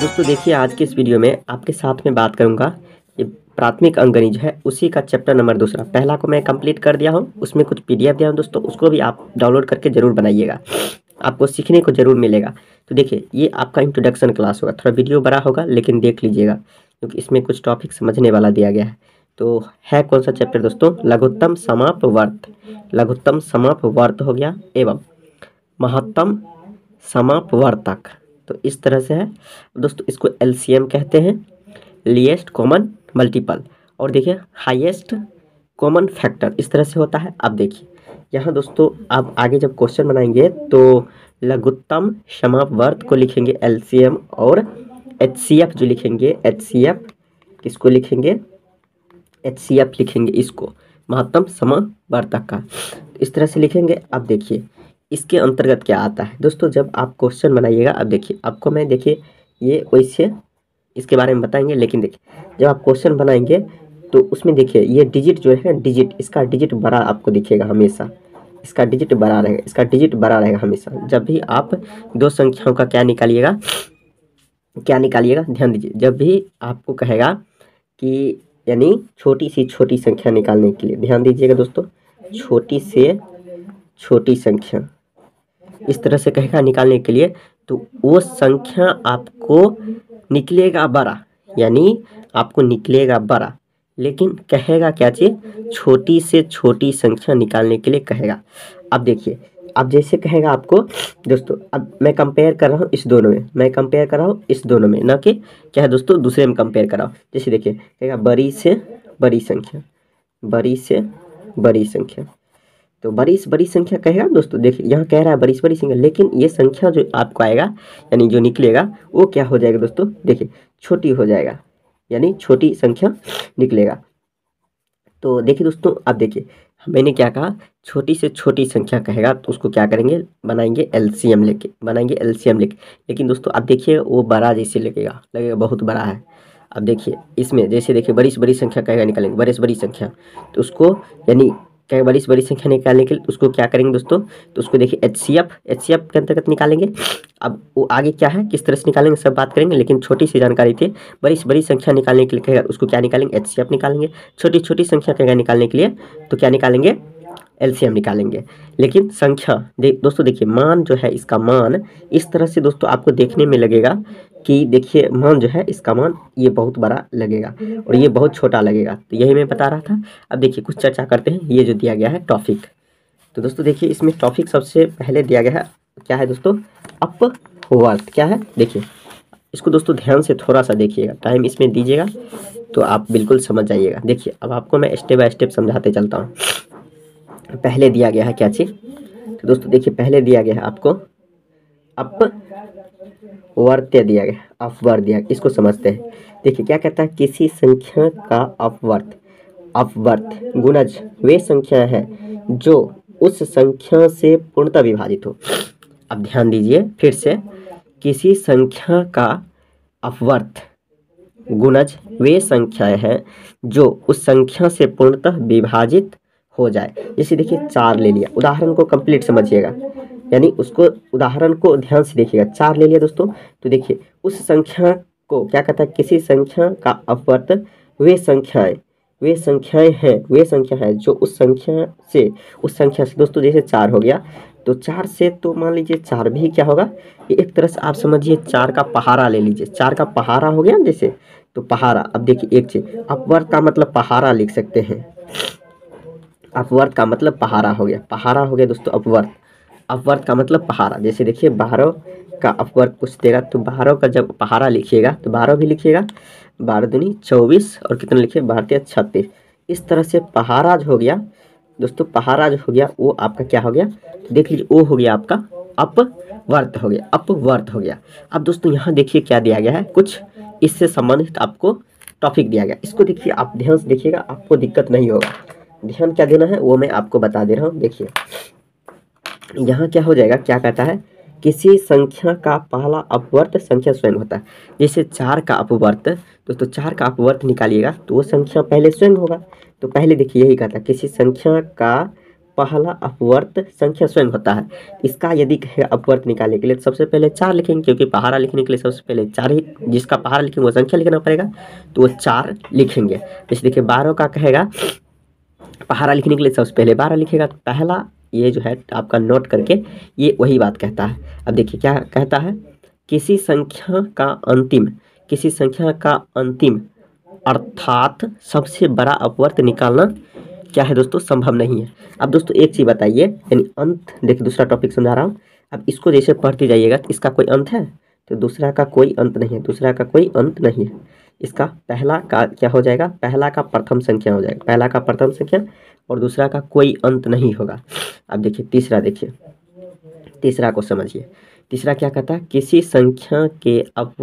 दोस्तों देखिए, आज के इस वीडियो में आपके साथ में बात करूंगा कि प्राथमिक अंकगणित जो है उसी का चैप्टर नंबर दूसरा। पहला को मैं कंप्लीट कर दिया हूं, उसमें कुछ पीडीएफ दिया हूं दोस्तों, उसको भी आप डाउनलोड करके जरूर बनाइएगा, आपको सीखने को जरूर मिलेगा। तो देखिए, ये आपका इंट्रोडक्शन क्लास होगा, थोड़ा वीडियो बड़ा होगा लेकिन देख लीजिएगा क्योंकि इसमें कुछ टॉपिक समझने वाला दिया गया है। तो है कौन सा चैप्टर दोस्तों? लघुत्तम समापवर्त। लघुत्तम समापवर्त हो गया एवं महत्तम समापवर्तक। तो इस तरह से है दोस्तों, इसको एलसीएम कहते हैं, लीस्ट कॉमन मल्टीपल, और देखिए हाईएस्ट कॉमन फैक्टर, इस तरह से होता है। अब देखिए यहाँ दोस्तों, आप आगे जब क्वेश्चन बनाएंगे तो लघुत्तम समापवर्त को लिखेंगे एलसीएम, और एचसीएफ जो लिखेंगे, एचसीएफ किसको लिखेंगे? एचसीएफ लिखेंगे इसको, महत्तम समापवर्तक का, इस तरह से लिखेंगे। अब देखिए इसके अंतर्गत क्या आता है दोस्तों, जब आप क्वेश्चन बनाइएगा। अब देखिए आपको मैं, देखिए ये वैसे इसके बारे में बताएंगे, लेकिन देखिए जब आप क्वेश्चन बनाएंगे तो उसमें देखिए ये डिजिट जो है, डिजिट, इसका डिजिट बड़ा आपको दिखेगा हमेशा, इसका डिजिट बड़ा रहेगा, इसका डिजिट बड़ा रहेगा हमेशा। जब भी आप दो संख्याओं का क्या निकालिएगा, क्या निकालिएगा, ध्यान दीजिए, जब भी आपको कहेगा कि यानी छोटी सी छोटी संख्या निकालने के लिए, ध्यान दीजिएगा दोस्तों, छोटी से छोटी संख्या इस तरह से कहेगा निकालने के लिए, तो वो संख्या आपको निकलेगा बड़ा, यानी आपको निकलेगा बड़ा, लेकिन कहेगा क्या चीज़? छोटी से छोटी संख्या निकालने के लिए कहेगा। अब देखिए, अब जैसे कहेगा आपको दोस्तों, अब मैं कंपेयर कर रहा हूँ इस दोनों में, मैं कंपेयर कर रहा हूँ इस दोनों में, ना कि क्या है दोस्तों दूसरे में कंपेयर कर रहा हूँ। जैसे देखिए कहेगा बड़ी से बड़ी संख्या, बड़ी से बड़ी संख्या, तो बड़ी से बड़ी संख्या कहेगा दोस्तों। देखिए यहाँ कह रहा है बड़ी से बड़ी संख्या, लेकिन ये संख्या जो आपको आएगा यानी जो निकलेगा वो क्या हो जाएगा दोस्तों? देखिए छोटी हो जाएगा, यानी छोटी संख्या निकलेगा। तो देखिए दोस्तों, अब देखिए मैंने क्या कहा, छोटी से छोटी संख्या कहेगा तो उसको क्या करेंगे, बनाएंगे एलसीएम लेके, बनाएंगे एलसीएम लेके। लेकिन दोस्तों अब देखिए वो बड़ा जैसे लगेगा, लगेगा बहुत बड़ा है। अब देखिए इसमें जैसे देखिए बड़ी से बड़ी संख्या कहेगा निकालेंगे, बड़ी से बड़ी संख्या, तो उसको यानी क्या, बड़ी से बड़ी संख्या निकालने के लिए उसको क्या करेंगे दोस्तों? तो उसको देखिए एचसीएफ के अंतर्गत निकालेंगे। अब वो आगे क्या है, किस तरह से निकालेंगे सब बात करेंगे, लेकिन छोटी सी जानकारी थी। बड़ी से बड़ी संख्या निकालने के लिए कहेगा उसको क्या निकालेंगे? एचसीएफ निकालेंगे। छोटी छोटी संख्या कहेगा निकालने के लिए तो क्या निकालेंगे? एलसीएम निकालेंगे। लेकिन संख्या दोस्तों देखिए, मान जो है इसका मान इस तरह से दोस्तों आपको देखने में लगेगा कि देखिए मान जो है इसका मान ये बहुत बड़ा लगेगा और ये बहुत छोटा लगेगा, तो यही मैं बता रहा था। अब देखिए कुछ चर्चा करते हैं, ये जो दिया गया है टॉपिक, तो दोस्तों देखिए इसमें टॉपिक सबसे पहले दिया गया है, क्या है दोस्तों? अपवर्त। क्या है देखिए, इसको दोस्तों ध्यान से थोड़ा सा देखिएगा, टाइम इसमें दीजिएगा तो आप बिल्कुल समझ जाइएगा। देखिए अब आपको मैं स्टेप बाय स्टेप समझाते चलता हूँ। पहले दिया गया है क्या चीज़, तो दोस्तों देखिए पहले दिया गया है आपको अपवर्त दिया गया, अपवर्त दिया, इसको समझते हैं। देखिए क्या कहता है, किसी संख्या का अपवर्त, अपवर्त गुणज वे संख्या है जो उस संख्या से पूर्णतः विभाजित हो। अब ध्यान दीजिए फिर से, किसी संख्या का अपवर्त गुणज वे संख्याएं हैं जो उस संख्या से पूर्णतः विभाजित हो जाए। जैसे देखिए 4 ले लिया, उदाहरण को कंप्लीट समझिएगा, यानी उसको उदाहरण को ध्यान से देखिएगा। 4 ले लिया दोस्तों, तो देखिए उस संख्या को क्या कहता है, किसी संख्या का अपवर्त वे संख्याएं हैं, वे संख्या है जो उस संख्या से दोस्तों, जैसे 4 हो गया तो 4 से तो मान लीजिए 4 भी क्या होगा, ये एक तरह से आप समझिए 4 का पहाड़ा ले लीजिए, 4 का पहाड़ा हो गया जैसे, तो पहाड़ा। अब देखिए एक चीज, अपवर्त का मतलब पहाड़ा लिख सकते हैं, अपवर्त का मतलब पहाड़ा हो गया, पहाड़ा हो गया दोस्तों अपवर्त, अपवर्त का मतलब पहाड़ा। जैसे देखिए 12 का अपवर्त कुछ देगा, तो 12 का जब पहाड़ा लिखिएगा तो 12 भी लिखिएगा, 12 दूनी 24 और कितना लिखिए 12 36, इस तरह से पहाड़ा हो गया दोस्तों, पहाड़ा जो हो गया वो आपका क्या हो गया, तो देख लीजिए वो हो गया आपका अपवर्त हो गया, अपवर्त हो गया। अब दोस्तों यहाँ देखिए क्या दिया गया है, कुछ इससे संबंधित आपको टॉपिक दिया गया, इसको देखिए आप ध्यान से देखिएगा, आपको दिक्कत नहीं होगा। ध्यान क्या देना है वो मैं आपको बता दे रहा हूँ। देखिए यहाँ क्या हो जाएगा, क्या कहता है, किसी संख्या का पहला अपवर्त संख्या स्वयं होता है। जैसे 4 का अपवर्त दोस्तों, 4 का अपवर्त निकालिएगा तो वो संख्या पहले स्वयं होगा। तो पहले देखिए यही कहता है, किसी संख्या का पहला अपवर्त संख्या स्वयं होता है। इसका यदि कहे अपवर्त निकालने के लिए तो सबसे पहले 4 लिखेंगे, क्योंकि पहाड़ा लिखने के लिए सबसे पहले 4 ही, जिसका पहाड़ा लिखेंगे वो संख्या लिखना पड़ेगा, तो वो 4 लिखेंगे। जैसे देखिए 12 का कहेगा पहाड़ा लिखने के लिए सबसे पहले 12 लिखेगा, तो पहला ये जो है आपका नोट करके ये वही बात कहता है। अब देखिए क्या कहता है, किसी संख्या का अंतिम अर्थात सबसे बड़ा अपवर्त निकालना क्या है दोस्तों, संभव नहीं है। अब दोस्तों एक चीज़ बताइए, यानी अंत, देखिए दूसरा टॉपिक समझा रहा हूँ। अब इसको जैसे पढ़ते जाइएगा तो इसका कोई अंत है, तो दूसरा का कोई अंत नहीं है, दूसरा का कोई अंत नहीं है। इसका पहला का क्या हो जाएगा, पहला का प्रथम संख्या हो जाएगा, पहला का प्रथम संख्या, और दूसरा का कोई अंत नहीं होगा। अब देखिए तीसरा, देखिए तीसरा को समझिए। तीसरा क्या कहता है, किसी संख्या के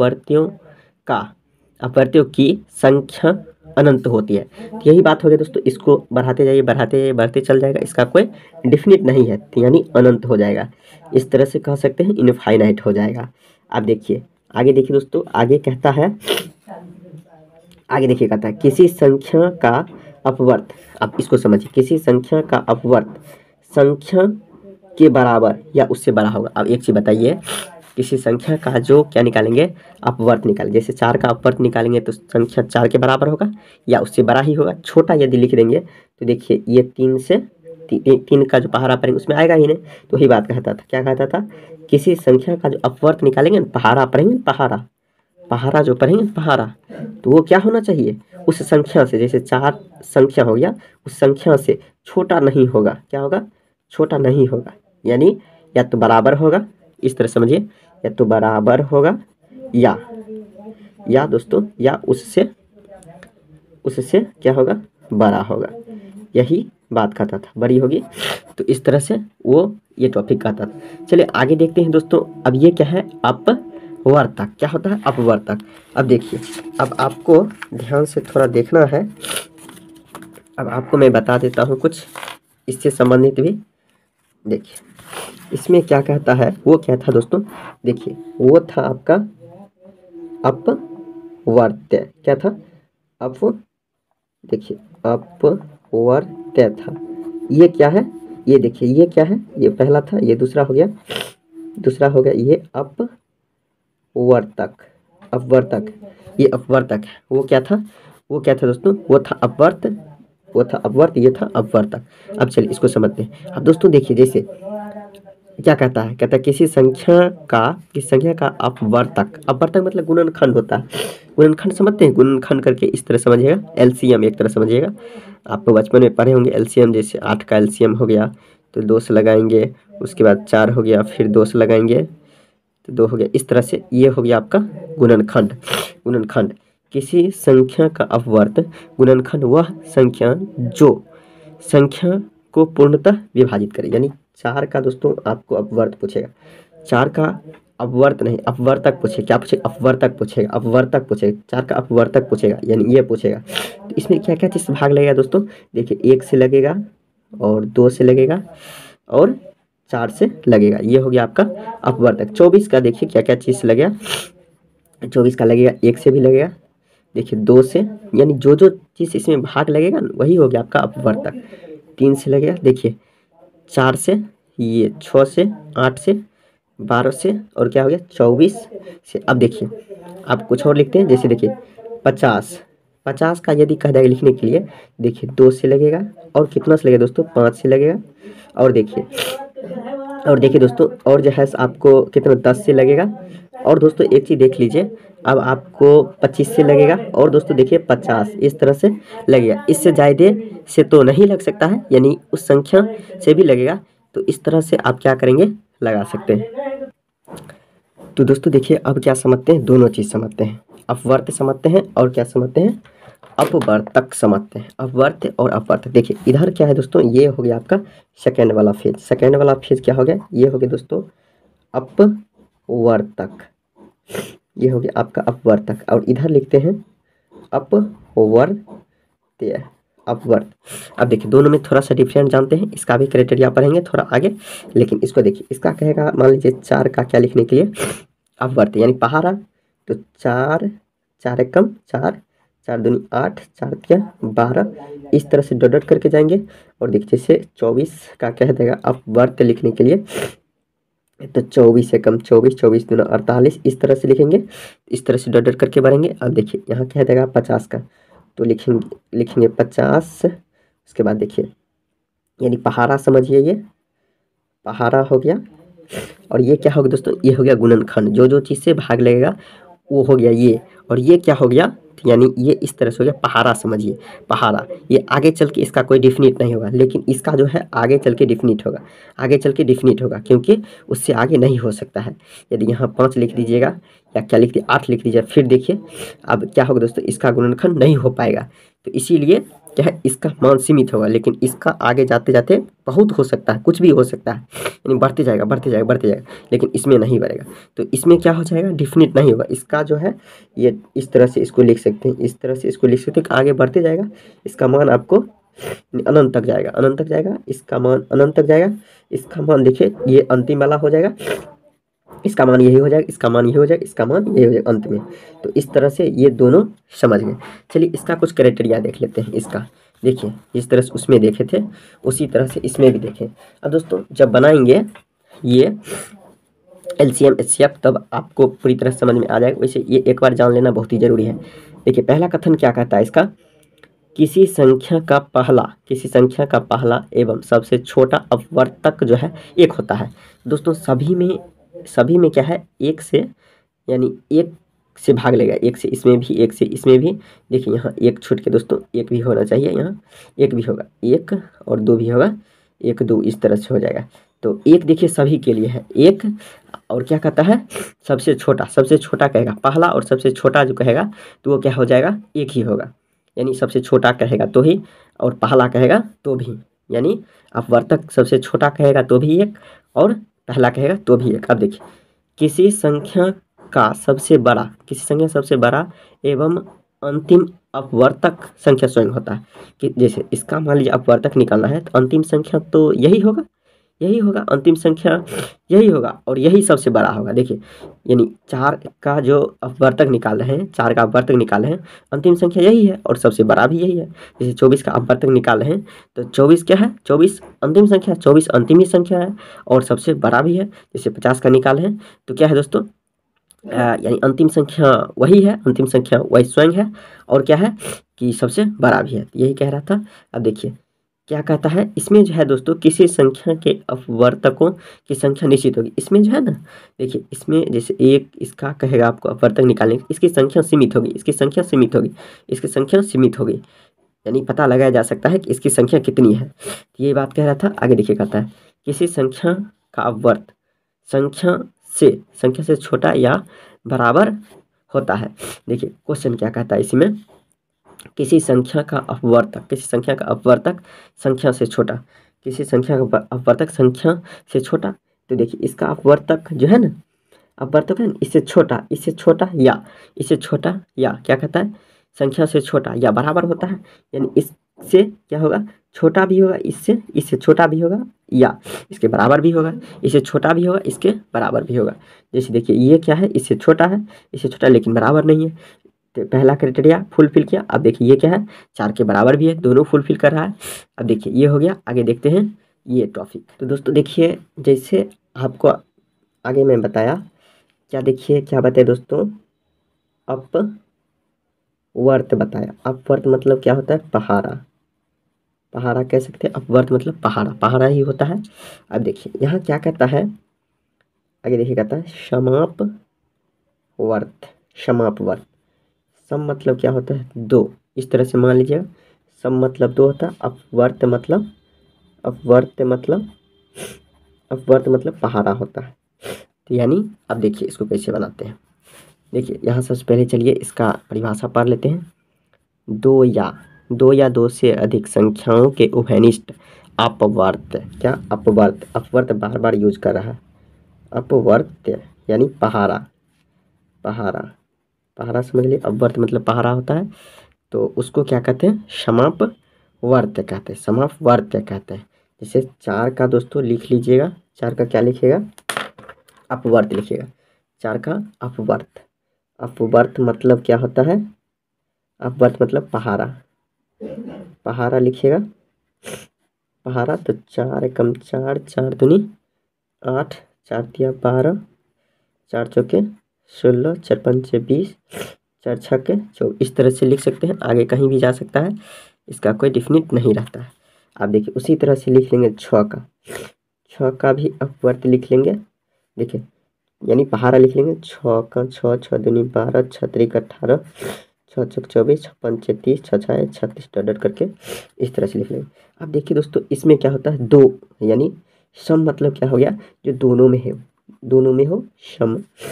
अपवर्त्यों की संख्या अनंत होती है। तो यही बात हो गई दोस्तों, इसको बढ़ाते जाइए, बढ़ते चल जाएगा, इसका कोई डिफिनिट नहीं है, तो यानी अनंत हो जाएगा। इस तरह से कह सकते हैं इनफाइनाइट हो जाएगा। अब देखिए आगे, देखिए दोस्तों आगे कहता है, आगे देखिए कहता है किसी संख्या का अपवर्त, आप इसको समझिए, किसी संख्या का अपवर्त संख्या के बराबर या उससे बड़ा होगा। अब एक चीज़ बताइए, किसी संख्या का जो क्या निकालेंगे, अपवर्त निकालेंगे। जैसे 4 का अपवर्त निकालेंगे तो संख्या 4 के बराबर होगा या उससे बड़ा ही होगा। छोटा यदि लिख देंगे तो देखिए ये 3 का जो पहाड़ा पढ़ेंगे उसमें आएगा ही नहीं। तो वही बात कहता था, क्या कहता था, किसी संख्या का जो अपवर्त निकालेंगे, पहाड़ा पढ़ेंगे, पहाड़ा जो पढ़ेंगे पहाड़ा, तो वो क्या होना चाहिए, उस संख्या से, जैसे 4 संख्या हो गया, उस संख्या से छोटा नहीं होगा। क्या होगा, छोटा नहीं होगा, यानी या तो बराबर होगा, इस तरह समझिए, या तो बराबर होगा या दोस्तों या उससे क्या होगा, बड़ा होगा। यही बात कहता था, बड़ी होगी। तो इस तरह से वो ये टॉपिक कहता था। चलिए आगे देखते हैं दोस्तों। अब ये क्या है, अपवर्तक। क्या होता है, अपवर्तक। अब देखिए, अब आपको ध्यान से थोड़ा देखना है। अब आपको मैं बता देता हूँ कुछ इससे संबंधित भी। देखिए इसमें क्या कहता है, वो क्या था दोस्तों, देखिए वो था आपका अपवर्त्य। क्या था, देखिए अपवर्त्य था। ये क्या है, ये देखिए ये क्या है, ये पहला था, ये दूसरा हो गया ये अपवर्तक। ये अपवर्तक है। वो क्या था दोस्तों, वो था अपवर्त, ये था अपवर्तक। अब चलिए इसको समझते हैं। अब दोस्तों देखिए, जैसे क्या कहता है, किसी संख्या का अपवर्तक मतलब गुणनखंड होता है। गुणनखंड समझते हैं, गुणनखंड करके इस तरह समझिएगा, एलसीएम एक तरह समझिएगा। आप बचपन में पढ़े होंगे एलसीएम, जैसे 8 का एलसीएम हो गया तो 2 से लगाएंगे, उसके बाद 4 हो गया, फिर 2 से लगाएंगे तो 2 हो गया। इस तरह से ये हो गया आपका गुणनखंड। किसी संख्या का अपवर्त गुणनखंड वह संख्या जो संख्या को पूर्णतः विभाजित करे। यानी 4 का दोस्तों आपको अपवर्त पूछेगा, 4 का अपवर्त नहीं, अपवर्तक पूछेगा। क्या पूछेगा, अपवर्तक पूछेगा। 4 का अपवर्तक पूछेगा, यानी ये पूछेगा। तो इसमें क्या क्या चीज़ भाग लगेगा दोस्तों, देखिए 1 से लगेगा और 2 से लगेगा और 4 से लगेगा। ये हो गया आपका अपवर्तक। 24 का देखिए क्या क्या चीज़ लगेगा, 24 का लगेगा, 1 से भी लगेगा, देखिए 2 से, यानी जो चीज़ इसमें भाग लगेगा वही हो गया आपका अपवर्तक। 3 से लगेगा, देखिए 4 से, ये 6 से, 8 से, 12 से, और क्या हो गया 24 से। अब देखिए आप कुछ और लिखते हैं, जैसे देखिए 50 का यदि कह देगा लिखने के लिए, देखिए 2 से लगेगा और कितना से लगेगा दोस्तों, 5 से लगेगा। और देखिए दोस्तों, और जो है आपको कितना 10 से लगेगा। और दोस्तों एक चीज़ देख लीजिए, अब आपको 25 से लगेगा और दोस्तों देखिए 50, इस तरह से लगेगा। इससे ज़्यादा से तो नहीं लग सकता है, यानी उस संख्या से भी लगेगा। तो इस तरह से आप क्या करेंगे, लगा सकते हैं। तो दोस्तों देखिए अब क्या समझते हैं, दोनों चीज़ समझते हैं, अपवर्त समझते हैं और क्या समझते हैं, अपवर्तक समझते हैं। अपवर्त और अपवर्तक, देखिए इधर क्या है दोस्तों, ये हो गया आपका सेकेंड वाला फेज। क्या हो गया, ये हो गया दोस्तों अपवर्तक, ये हो गया आपका अपवर्तक। और इधर लिखते हैं अपवर्त्य, अपवर्त। अब देखिए दोनों में थोड़ा सा डिफरेंट जानते हैं, इसका भी क्राइटेरिया पढ़ेंगे थोड़ा आगे। लेकिन इसको देखिए, इसका कहेगा मान लीजिए 4 का क्या लिखने के लिए, अपवर्त यानी पहाड़ा, तो 4 4 एकम 4, 4 दूनी 8, 4 तिया 12, इस तरह से डॉट डॉट करके जाएंगे। और देखिए जैसे 24 का कह देगा आप वर्त लिखने के लिए, तो 24 से कम 24, 24 दूना 48, इस तरह से लिखेंगे। इस तरह से डॉट डॉट करके बढ़ेंगे। अब देखिए यहाँ कह देगा 50 का, तो लिखेंगे 50। उसके बाद देखिए यानी पहाड़ा समझिए, ये पहाड़ा हो गया। और ये क्या होगा दोस्तों, ये हो गया गुणनखंड, जो जो चीज़ से भाग लगेगा वो हो गया ये। और ये क्या हो गया, तो यानी ये इस तरह से हो गया पहाड़ा, समझिए पहाड़ा। ये आगे चल के इसका कोई डिफिनिट नहीं होगा, लेकिन इसका जो है आगे चल के डिफिनिट होगा, आगे चल के डिफिनिट होगा, क्योंकि उससे आगे नहीं हो सकता है। यदि यहाँ 5 लिख दीजिएगा या क्या लिख दिए 8 लिख दीजिए, फिर देखिए अब क्या होगा दोस्तों, इसका गुणनखंड नहीं हो पाएगा। तो इसीलिए क्या है, इसका मान सीमित होगा, लेकिन इसका आगे जाते जाते बहुत हो सकता है, कुछ भी हो सकता है, यानी बढ़ते जाएगा बढ़ते जाएगा बढ़ते जाएगा, लेकिन इसमें नहीं बढ़ेगा। तो इसमें क्या हो जाएगा, डिफिनिट नहीं होगा इसका जो है। ये इस तरह से इसको लिख सकते हैं, इस तरह से इसको लिख सकते हैं कि आगे बढ़ते जाएगा, इसका मान आपको अनंत तक जाएगा, अनंत तक जाएगा, इसका मान अनंत तक जाएगा। इसका मान देखिए ये अंतिम वाला हो जाएगा, इसका मान यही हो जाएगा, इसका मान यही हो जाएगा, इसका मान यही हो जाएगा अंत में। तो इस तरह से ये दोनों समझ गए। चलिए इसका कुछ क्राइटेरिया देख लेते हैं इसका। देखिए जिस तरह से उसमें देखे थे उसी तरह से इसमें भी देखें। अब दोस्तों जब बनाएंगे ये एलसीएम एचसीएफ तब आपको पूरी तरह समझ में आ जाएगा। वैसे ये एक बार जान लेना बहुत ही जरूरी है। देखिए पहला कथन क्या कहता है इसका, किसी संख्या का पहला एवं सबसे छोटा अपवर्तक जो है एक होता है। दोस्तों सभी में क्या है, एक से, यानी एक से भाग लेगा, एक से इसमें भी, एक से इसमें भी। देखिए यहाँ एक छूट के दोस्तों एक भी होना चाहिए, यहाँ एक भी होगा, एक और दो भी होगा, एक दो इस तरह से हो जाएगा। तो एक देखिए सभी के लिए है एक। और क्या कहता है, सबसे छोटा कहेगा पहला, और सबसे छोटा जो कहेगा तो वो क्या हो जाएगा, एक ही होगा। यानी सबसे छोटा कहेगा तो ही, और पहला कहेगा तो भी, यानी अपवर्तक सबसे छोटा कहेगा तो भी एक, और पहला कहेगा तो भी एक। अब देखिए किसी संख्या सबसे बड़ा एवं अंतिम अपवर्तक संख्या स्वयं होता है। कि जैसे इसका मान लीजिए अपवर्तक निकालना है, तो अंतिम संख्या तो यही होगा, अंतिम संख्या यही होगा, और यही सबसे बड़ा होगा। देखिए यानी 4 का जो अपवर्तक निकाल रहे हैं, 4 का अपवर्तक निकाल रहे हैं, अंतिम संख्या यही है और सबसे बड़ा भी यही है। जैसे 24 का अपवर्तक निकाल रहे हैं, तो 24 क्या है, 24 अंतिम संख्या, 24 अंतिम ही संख्या है और सबसे बड़ा भी है। जैसे 50 का निकाल हैं तो क्या है दोस्तों, यानी अंतिम संख्या वही है, अंतिम संख्या वही स्वयं है, और क्या है कि सबसे बड़ा भी है। यही कह रहा था। अब देखिए क्या कहता है, इसमें जो है दोस्तों किसी संख्या के अपवर्तकों की संख्या निश्चित होगी। इसमें जो है ना, देखिए इसमें जैसे एक इसका कहेगा आपको अपवर्तक निकालने की, इसकी संख्या सीमित होगी, इसकी संख्या सीमित होगी, इसकी संख्या सीमित होगी, यानी पता लगाया जा सकता है कि इसकी संख्या कितनी है। तो ये बात कह रहा था। आगे देखिए कहता है किसी संख्या का अपवर्त संख्या से छोटा या बराबर होता है। देखिए क्वेश्चन क्या कहता है इसमें, किसी संख्या का अपवर्तक संख्या से छोटा, किसी संख्या का अपवर्तक संख्या से छोटा। तो देखिए इसका अपवर्तक जो है ना, अपवर्तक है ना, इससे छोटा या क्या कहता है, संख्या से छोटा या बराबर होता है। यानी इससे क्या होगा, छोटा भी होगा, इससे छोटा भी होगा, या इसके बराबर भी होगा, इससे छोटा भी होगा, इसके बराबर भी होगा। जैसे देखिए ये क्या है, इससे छोटा है, इससे छोटा लेकिन बराबर नहीं है। तो पहला क्राइटेरिया फुलफिल किया। अब देखिए ये क्या है, 4 के बराबर भी है, दोनों फुलफिल कर रहा है। अब देखिए ये हो गया। आगे देखते हैं ये टॉपिक। तो दोस्तों देखिए जैसे आपको आगे मैं बताया, क्या देखिए क्या बताया दोस्तों, अपवर्त बताया। अपवर्त मतलब क्या होता है, पहाड़ा कह सकते हैं, अपवर्त मतलब पहाड़ा ही होता है। अब देखिए यहाँ क्या कहता है, आगे देखिए कहता है समाप वर्त। सम मतलब क्या होता है, दो, इस तरह से मान लीजिएगा। सम मतलब दो होता है, अपवर्त मतलब पहाड़ा होता है। तो यानी अब देखिए इसको कैसे बनाते हैं। देखिए यहाँ सबसे पहले चलिए इसका परिभाषा पढ़ लेते हैं। दो या दो से अधिक संख्याओं के उभयनिष्ठ अपवर्त। क्या अपवर्त बार बार यूज कर रहा है। अपवर्त यानी पहाड़ा समझ लिए। अपवर्त मतलब पहाड़ा होता है, तो उसको क्या कहते हैं, समाप वर्त कहते हैं। जैसे 4 का दोस्तों लिख लीजिएगा, 4 का क्या लिखिएगा, अपवर्त लिखिएगा। 4 का अपवर्त मतलब क्या होता है, अपवर्त मतलब पहाड़ा, पहाड़ा लिखिएगा पहाड़ा। तो 4 एकम 4, 4 दूनी 8, 4 तिया 12, 4 चौके 16, 4 पंचे 20, 4 छक्के 24, इस तरह से लिख सकते हैं। आगे कहीं भी जा सकता है, इसका कोई डिफिनिट नहीं रहता है। आप देखिए उसी तरह से लिख लेंगे 6 का, 6 का भी अपवर्त लिख लेंगे। देखिए यानी पहाड़ा लिख लेंगे 6 का 6, 6 दूनी 12, 6 त्रिक 18, 6 चौक 24, 6 पंचे 30, 6 छाए 36 डॉट करके इस तरह से लिख लेंगे। अब देखिए दोस्तों इसमें क्या होता है, दो यानी सम मतलब क्या हो गया, जो दोनों में है, दोनों में हो सम,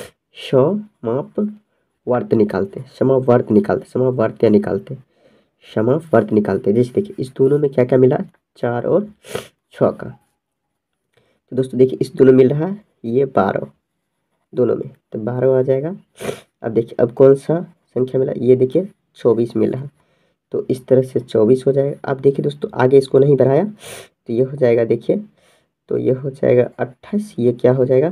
समाप वर्त निकालते हैं, समावर्त निकालते, समावर्त्य निकालते, समावर्त निकालते। जैसे देखिए इस दोनों में क्या क्या मिला, 4 और 6 का। तो दोस्तों देखिए इस दोनों मिल रहा है ये 12 दोनों में, तो 12 आ जाएगा। अब देखिए अब कौन सा संख्या मिला, ये देखिए 24 मिल रहा है, तो इस तरह से 24 हो जाएगा। अब देखिए दोस्तों आगे इसको नहीं बढ़ाया तो ये हो जाएगा, देखिए तो ये हो जाएगा 28, ये क्या हो जाएगा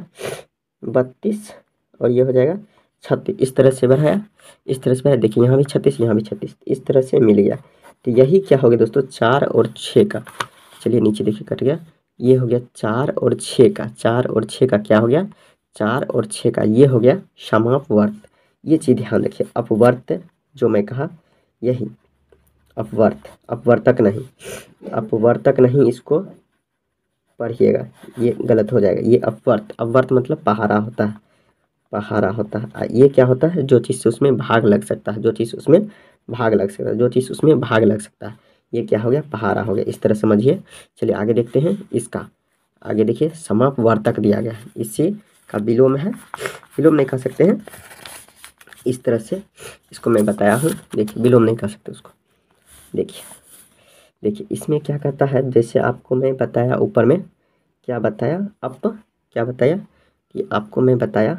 32 और ये हो जाएगा 36। इस तरह से बढ़ाया, इस तरह से बढ़ाया, देखिए यहाँ भी 36, यहाँ भी 36, इस तरह से मिल गया। तो यही क्या हो गया दोस्तों 4 और 6 का। चलिए नीचे देखिए कट गया, ये हो गया 4 और 6 का, 4 और 6 का क्या हो गया, 4 और 6 का ये हो गया समापवर्त। ये चीज़ ध्यान रखिए, अपवर्त जो मैं कहा यही अपवर्त, अपवर्तक नहीं, अपवर्तक नहीं, इसको पढ़िएगा ये गलत हो जाएगा। ये अपवर्त, अपवर्त मतलब पहाड़ा होता है, पहाड़ा होता है। ये क्या होता है, जो चीज़ से उसमें भाग लग सकता है, जो चीज़ उसमें भाग लग सकता है, जो चीज़ उसमें भाग लग सकता है, ये क्या हो गया पहाड़ा हो गया। इस तरह समझिए। चलिए आगे देखते हैं इसका। आगे देखिए समापवर्तक दिया गया है, इसी का विलोम है, विलोम नहीं कह सकते हैं, इस तरह से इसको मैं बताया हूँ। देखिए विलोम नहीं कह सकते उसको। देखिए देखिए इसमें क्या कहता है, जैसे आपको मैं बताया ऊपर में क्या बताया, क्या बताया कि आपको मैं बताया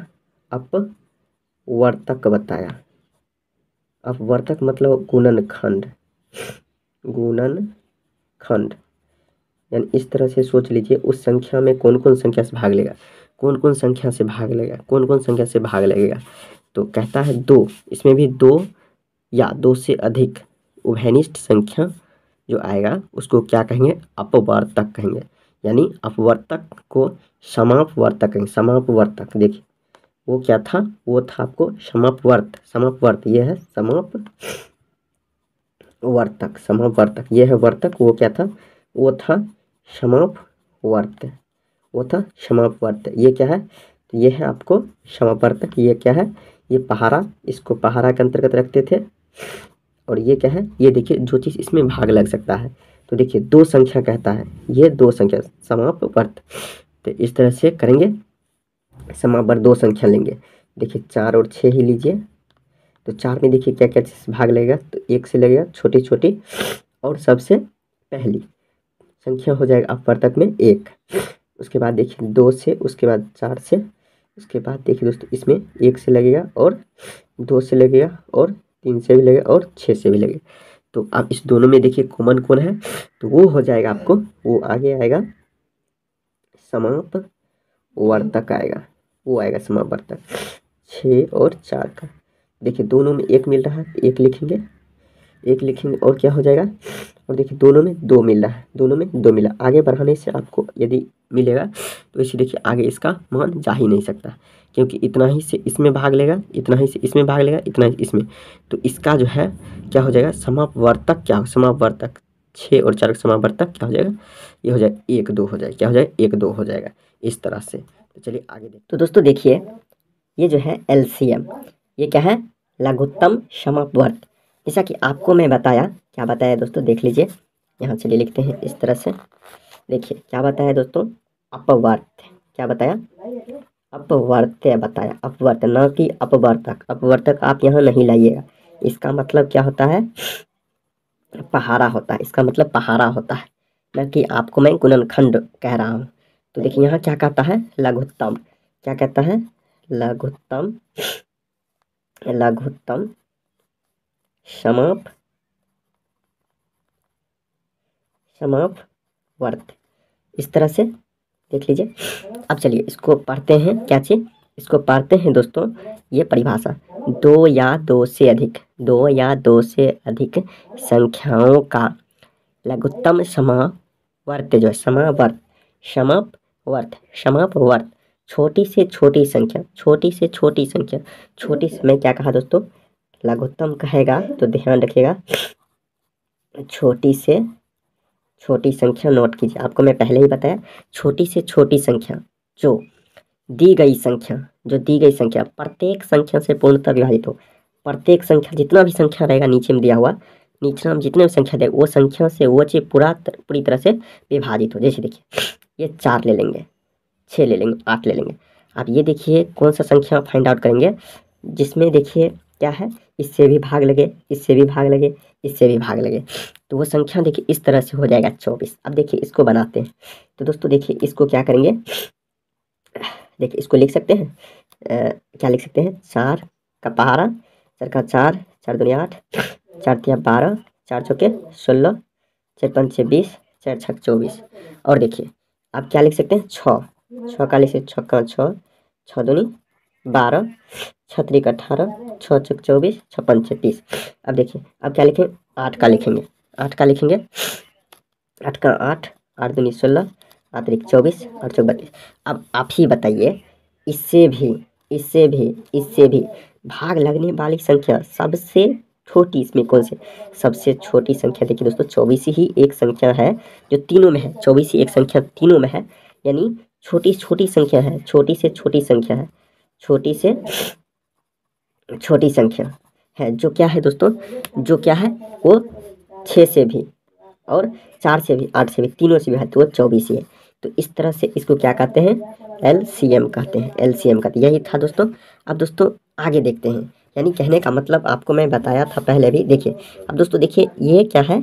अपवर्तक बताया। अपवर्तक मतलब गुणनखंड, गुणनखंड यानी इस तरह से सोच लीजिए उस संख्या में कौन कौन संख्या से भाग लेगा, कौन कौन संख्या से भाग लेगा, कौन कौन संख्या से भाग लगेगा। तो कहता है 2, इसमें भी 2 या 2 से अधिक उभयनिष्ठ संख्या जो आएगा उसको क्या कहेंगे, अपवर्तक कहेंगे। यानी अपवर्तक को समापवर्तक कहेंगे, समापवर्तक। देखिए वो क्या था, वो था आपको समापवर्त, समापवर्त ये है समापवर्तक, समापवर्तक ये है वर्तक, वो क्या था, वो था समापवर्त, वो था समापवर्त। ये क्या है, तो ये है आपको समापवर्तक। ये क्या है, ये पहाड़ा, इसको पहाड़ा के अंतर्गत रखते थे। और ये क्या है, ये देखिए जो चीज़ इसमें भाग लग सकता है। तो देखिए 2 संख्या कहता है, ये 2 संख्या समापवर्त। तो इस तरह से करेंगे, समावर 2 संख्या लेंगे। देखिए 4 और 6 ही लीजिए। तो 4 में देखिए क्या क्या चीज़ भाग लगेगा, तो 1 से लगेगा छोटी छोटी, और सबसे पहली संख्या हो जाएगा अपवर्तक में 1। उसके बाद देखिए 2 से, उसके बाद 4 से, उसके बाद देखिए दोस्तों इसमें 1 से लगेगा और 2 से लगेगा और 3 से भी लगेगा और 6 से भी लगेगा। तो अब इस दोनों में देखिए कॉमन कौन है, तो वो हो जाएगा आपको, वो आगे आएगा समापवर्तक आएगा, वो आएगा समापवर्तक 6 और 4 का। देखिए दोनों में 1 मिल रहा है, 1 लिखेंगे, 1 लिखेंगे और क्या हो जाएगा, और देखिए दोनों में 2 मिल रहा है, दोनों में 2 मिला। आगे बढ़ाने से आपको यदि मिलेगा तो इसे देखिए आगे इसका मान जा ही नहीं सकता, क्योंकि इतना ही से इसमें भाग लेगा, इतना ही से इसमें भाग लेगा, इतना ही इसमें। तो इसका जो है क्या हो जाएगा, समापवर्तक क्या हो, समापवर्तक 6 और 4 का समापवर्तक क्या हो जाएगा, ये हो जाएगा 1 2 हो जाएगा, क्या हो जाएगा 1 2 हो जाएगा इस तरह से। तो चलिए आगे देखते। तो दोस्तों देखिए ये जो है एलसीएम, ये क्या है, लघुत्तम समापवर्त। जैसा कि आपको मैं बताया, क्या बताया दोस्तों देख लीजिए, यहाँ चलिए लिखते हैं इस तरह से। देखिए क्या बताया दोस्तों, अपवर्त, क्या बताया, अपवर्त्य बताया, अपवर्त न कि अपवर्तक। अपवर्तक आप यहाँ नहीं लाइएगा, इसका मतलब क्या होता है, पहाड़ा होता है, इसका मतलब पहाड़ा होता है, न कि आपको मैं गुणनखंड कह रहा हूँ। तो देखिए यहाँ क्या कहता है, लघुत्तम, क्या कहता है, लघुत्तम, लघुत्तम समापवर्त, इस तरह से देख लीजिए। अब चलिए इसको पढ़ते हैं, क्या चीज़, इसको पढ़ते हैं दोस्तों, ये परिभाषा। दो या दो से अधिक, दो या दो से अधिक संख्याओं का लघुत्तम समावर्त जो है, समापवर्त छोटी से छोटी संख्या, छोटी से छोटी संख्या, छोटी से मैं क्या कहा दोस्तों, लघुत्तम कहेगा तो ध्यान रखिएगा, छोटी से छोटी संख्या नोट कीजिए। आपको मैं पहले ही बताया, छोटी से छोटी संख्या जो दी गई संख्या, जो दी गई संख्या प्रत्येक संख्या से पूर्णतः विभाजित हो। प्रत्येक संख्या, जितना भी संख्या रहेगा नीचे में दिया हुआ, नीचे में जितने भी संख्या दे वो संख्या से वो चीज पूरी तरह से विभाजित हो। जैसे देखिए ये 4 ले लेंगे, 6 ले लेंगे, 8 ले लेंगे। आप ये देखिए कौन सा संख्या फाइंड आउट करेंगे जिसमें देखिए क्या है, इससे भी भाग लगे, इससे भी भाग लगे, इससे भी भाग लगे, तो वो संख्या देखिए इस तरह से हो जाएगा 24। अब देखिए इसको बनाते हैं, तो दोस्तों देखिए इसको क्या करेंगे, देखिए इसको लिख सकते हैं क्या लिख सकते हैं, 4 का पहाड़ा, 4 का 4, 4 दूनी 8, 4 तिया 12, 4 चौके 16, 4 पंचे 20, 4 छक 24। और देखिए आप क्या लिख सकते हैं, 6 का लिख सकते, 6 का 6, 6 दूनी 12, 6 त्रिक 18, 6 चौक 24, 6 पंचे 30। अब देखिए अब क्या लिखेंगे, 8 का लिखेंगे, 8 का लिखेंगे, 8 का 8, 8 दूनी 16, 8 त्रिक 24, 8 चौक 32। अब आप ही बताइए, इससे भी भाग लगने वाली संख्या सबसे छोटी इसमें कौन सी, सबसे छोटी संख्या देखिए दोस्तों 24 ही एक संख्या है जो तीनों में है, 24 ही एक संख्या तीनों में है, यानी छोटी छोटी संख्या है, छोटी से छोटी संख्या है, छोटी से छोटी संख्या है, जो क्या है दोस्तों, जो क्या है वो 6 से भी और 4 से भी, 8 से भी, तीनों से भी है, तो वो 24 ही है। तो इस तरह से इसको क्या कहते हैं, LCM कहते हैं, LCM कहते हैं। यही था दोस्तों। अब दोस्तों आगे देखते हैं, यानी कहने का मतलब आपको मैं बताया था पहले भी। देखिए अब दोस्तों देखिए ये क्या है,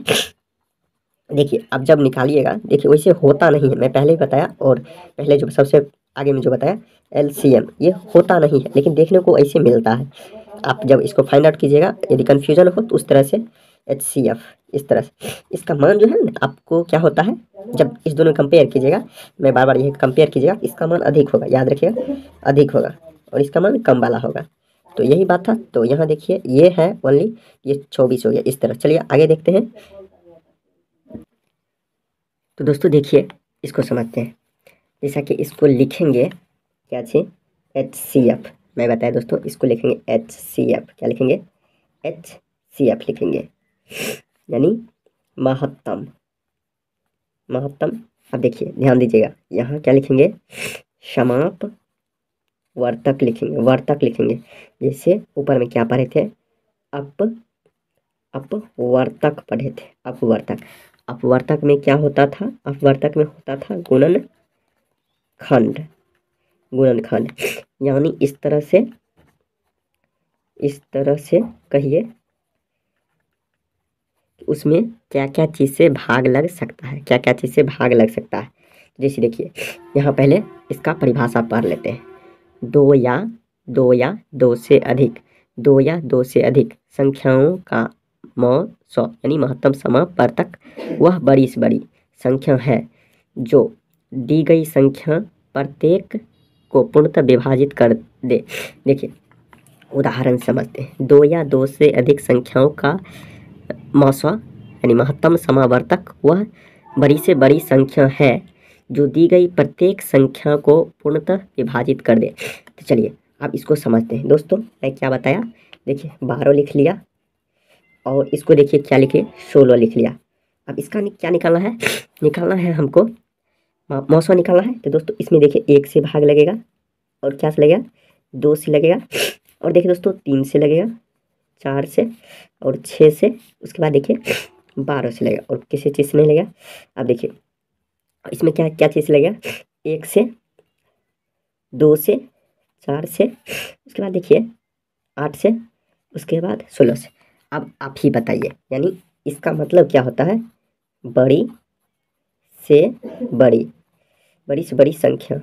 देखिए अब जब निकालिएगा देखिए वैसे होता नहीं है, मैं पहले ही बताया, और पहले जो सबसे आगे में जो बताया LCM, ये होता नहीं है लेकिन देखने को ऐसे मिलता है। आप जब इसको फाइंड आउट कीजिएगा, यदि कन्फ्यूजन हो तो उस तरह से HCF, इस तरह से इसका मान जो है ना आपको क्या होता है, जब इस दोनों कंपेयर कीजिएगा, मैं बार बार यही कंपेयर कीजिएगा, इसका मान अधिक होगा, याद रखिएगा अधिक होगा, और इसका मान कम वाला होगा। तो यही बात था। तो यहाँ देखिए ये है ओनली, ये 24 हो गया इस तरह। चलिए आगे देखते हैं। तो दोस्तों देखिए इसको समझते हैं, जैसा कि इसको लिखेंगे क्या चाहिए, HCF, मैं बताया दोस्तों इसको लिखेंगे HCF, क्या लिखेंगे, HCF लिखेंगे, यानी महत्तम, महत्तम। अब देखिए ध्यान दीजिएगा, यहाँ क्या लिखेंगे, समाप वर्तक लिखेंगे, वर्तक लिखेंगे। जैसे ऊपर में क्या पढ़े थे, अपवर्तक पढ़े थे, अपवर्तक। अपवर्तक में क्या होता था, अपवर्तक में होता था गुणनखंड, गुणनखंड, यानी इस तरह से कहिए उसमें क्या क्या चीज़ से भाग लग सकता है, क्या क्या चीज़ से भाग लग सकता है। जैसे देखिए यहाँ पहले इसका परिभाषा पढ़ लेते हैं, दो या दो से अधिक, दो या दो से अधिक संख्याओं का सौ यानी महत्तम समावर्तक वह बड़ी से बड़ी संख्या है जो दी गई संख्या प्रत्येक को पूर्णतः विभाजित कर दे। देखिए उदाहरण समझते हैं, दो या दो से अधिक संख्याओं का मौसा यानी महत्तम समावर्तक वह बड़ी से बड़ी संख्या है जो दी गई प्रत्येक संख्या को पूर्णतः विभाजित कर दे। तो चलिए अब इसको समझते हैं दोस्तों। मैं क्या बताया, देखिए 12 लिख लिया, और इसको देखिए क्या लिखे, 16 लिख लिया। अब इसका क्या निकालना है, निकालना है हमको मौसा निकालना है। तो दोस्तों इसमें देखिए 1 से भाग लगेगा, और क्या से लगेगा, 2 से लगेगा, और देखिए दोस्तों 3 से लगेगा, 4 से, और 6 से, उसके बाद देखिए 12 से लगेगा, और किसी चीज़ से नहीं लगेगा। अब देखिए इसमें क्या क्या चीज़ लगेगा, 1 से, 2 से, 4 से, उसके बाद देखिए 8 से, उसके बाद 16 से। अब आप ही बताइए, यानी इसका मतलब क्या होता है, बड़ी से बड़ी, बड़ी से बड़ी संख्या।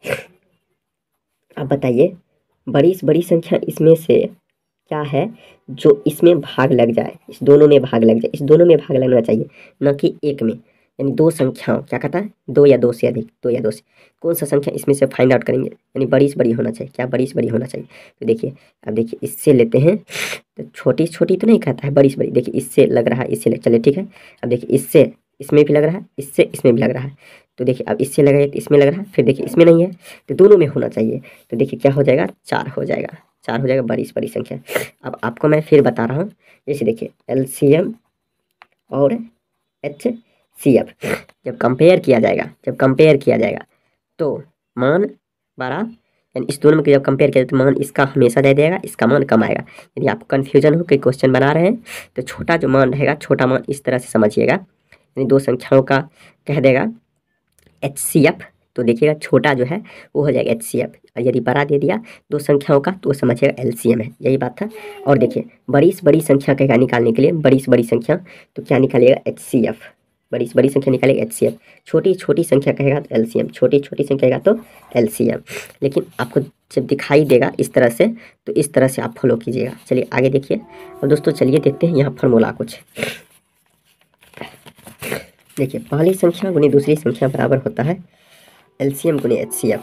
अब बताइए बड़ी से बड़ी संख्या इसमें से क्या है जो इसमें भाग लग जाए, इस दोनों में भाग लग जाए, इस दोनों में भाग लगना चाहिए, न कि एक में। यानी दो संख्याओं, क्या कहता है, दो या दो से अधिक, दो या दो से, कौन सा संख्या इसमें से फाइंड आउट करेंगे, यानी बड़ी से बड़ी होना चाहिए, क्या बड़ी से बड़ी होना चाहिए। तो देखिए अब देखिए इससे लेते हैं, तो छोटी छोटी तो नहीं कहता है, बड़ी से बड़ी, देखिए इससे लग रहा है, इससे चलिए ठीक है। अब देखिए इससे इसमें भी लग रहा है, इससे इसमें भी लग रहा है, तो देखिए अब इससे लगा है तो इसमें लग रहा है, फिर देखिए इसमें नहीं है तो दोनों में होना चाहिए, तो देखिए क्या हो जाएगा, 4 हो जाएगा, 4 हो जाएगा, बड़ी से बड़ी संख्या। अब आपको मैं फिर बता रहा हूँ, जैसे देखिए LCM और HCF जब कंपेयर किया जाएगा तो मान बड़ा, यानी इस दोनों में जब कंपेयर किया जाए तो मान इसका हमेशा दे देगा, इसका मान कम आएगा। यदि आपको कन्फ्यूजन हो कि क्वेश्चन बना रहे हैं तो छोटा जो मान रहेगा, छोटा मान इस तरह से समझिएगा, यानी दो संख्याओं का कह देगा HCF, तो देखिएगा छोटा जो है वो हो जाएगा HCF, और यदि बड़ा दे दिया दो संख्याओं का तो वो समझिएगा LCM है, यही बात था। और देखिए बड़ी से बड़ी संख्या कहेगा निकालने के लिए, बड़ी से बड़ी संख्या तो क्या निकालेगा, HCF, बड़ी से बड़ी संख्या निकालेगा HCF, छोटी छोटी संख्या कहेगा तो LCM, छोटी छोटी संख्या कहेगा तो LCM। लेकिन आपको जब दिखाई देगा इस तरह से तो इस तरह से आप फॉलो कीजिएगा। चलिए आगे देखिए। अब दोस्तों चलिए देखते हैं यहाँ फॉर्मूला कुछ। देखिए पहली संख्या गुनी दूसरी संख्या बराबर होता है LCM गुने HCF।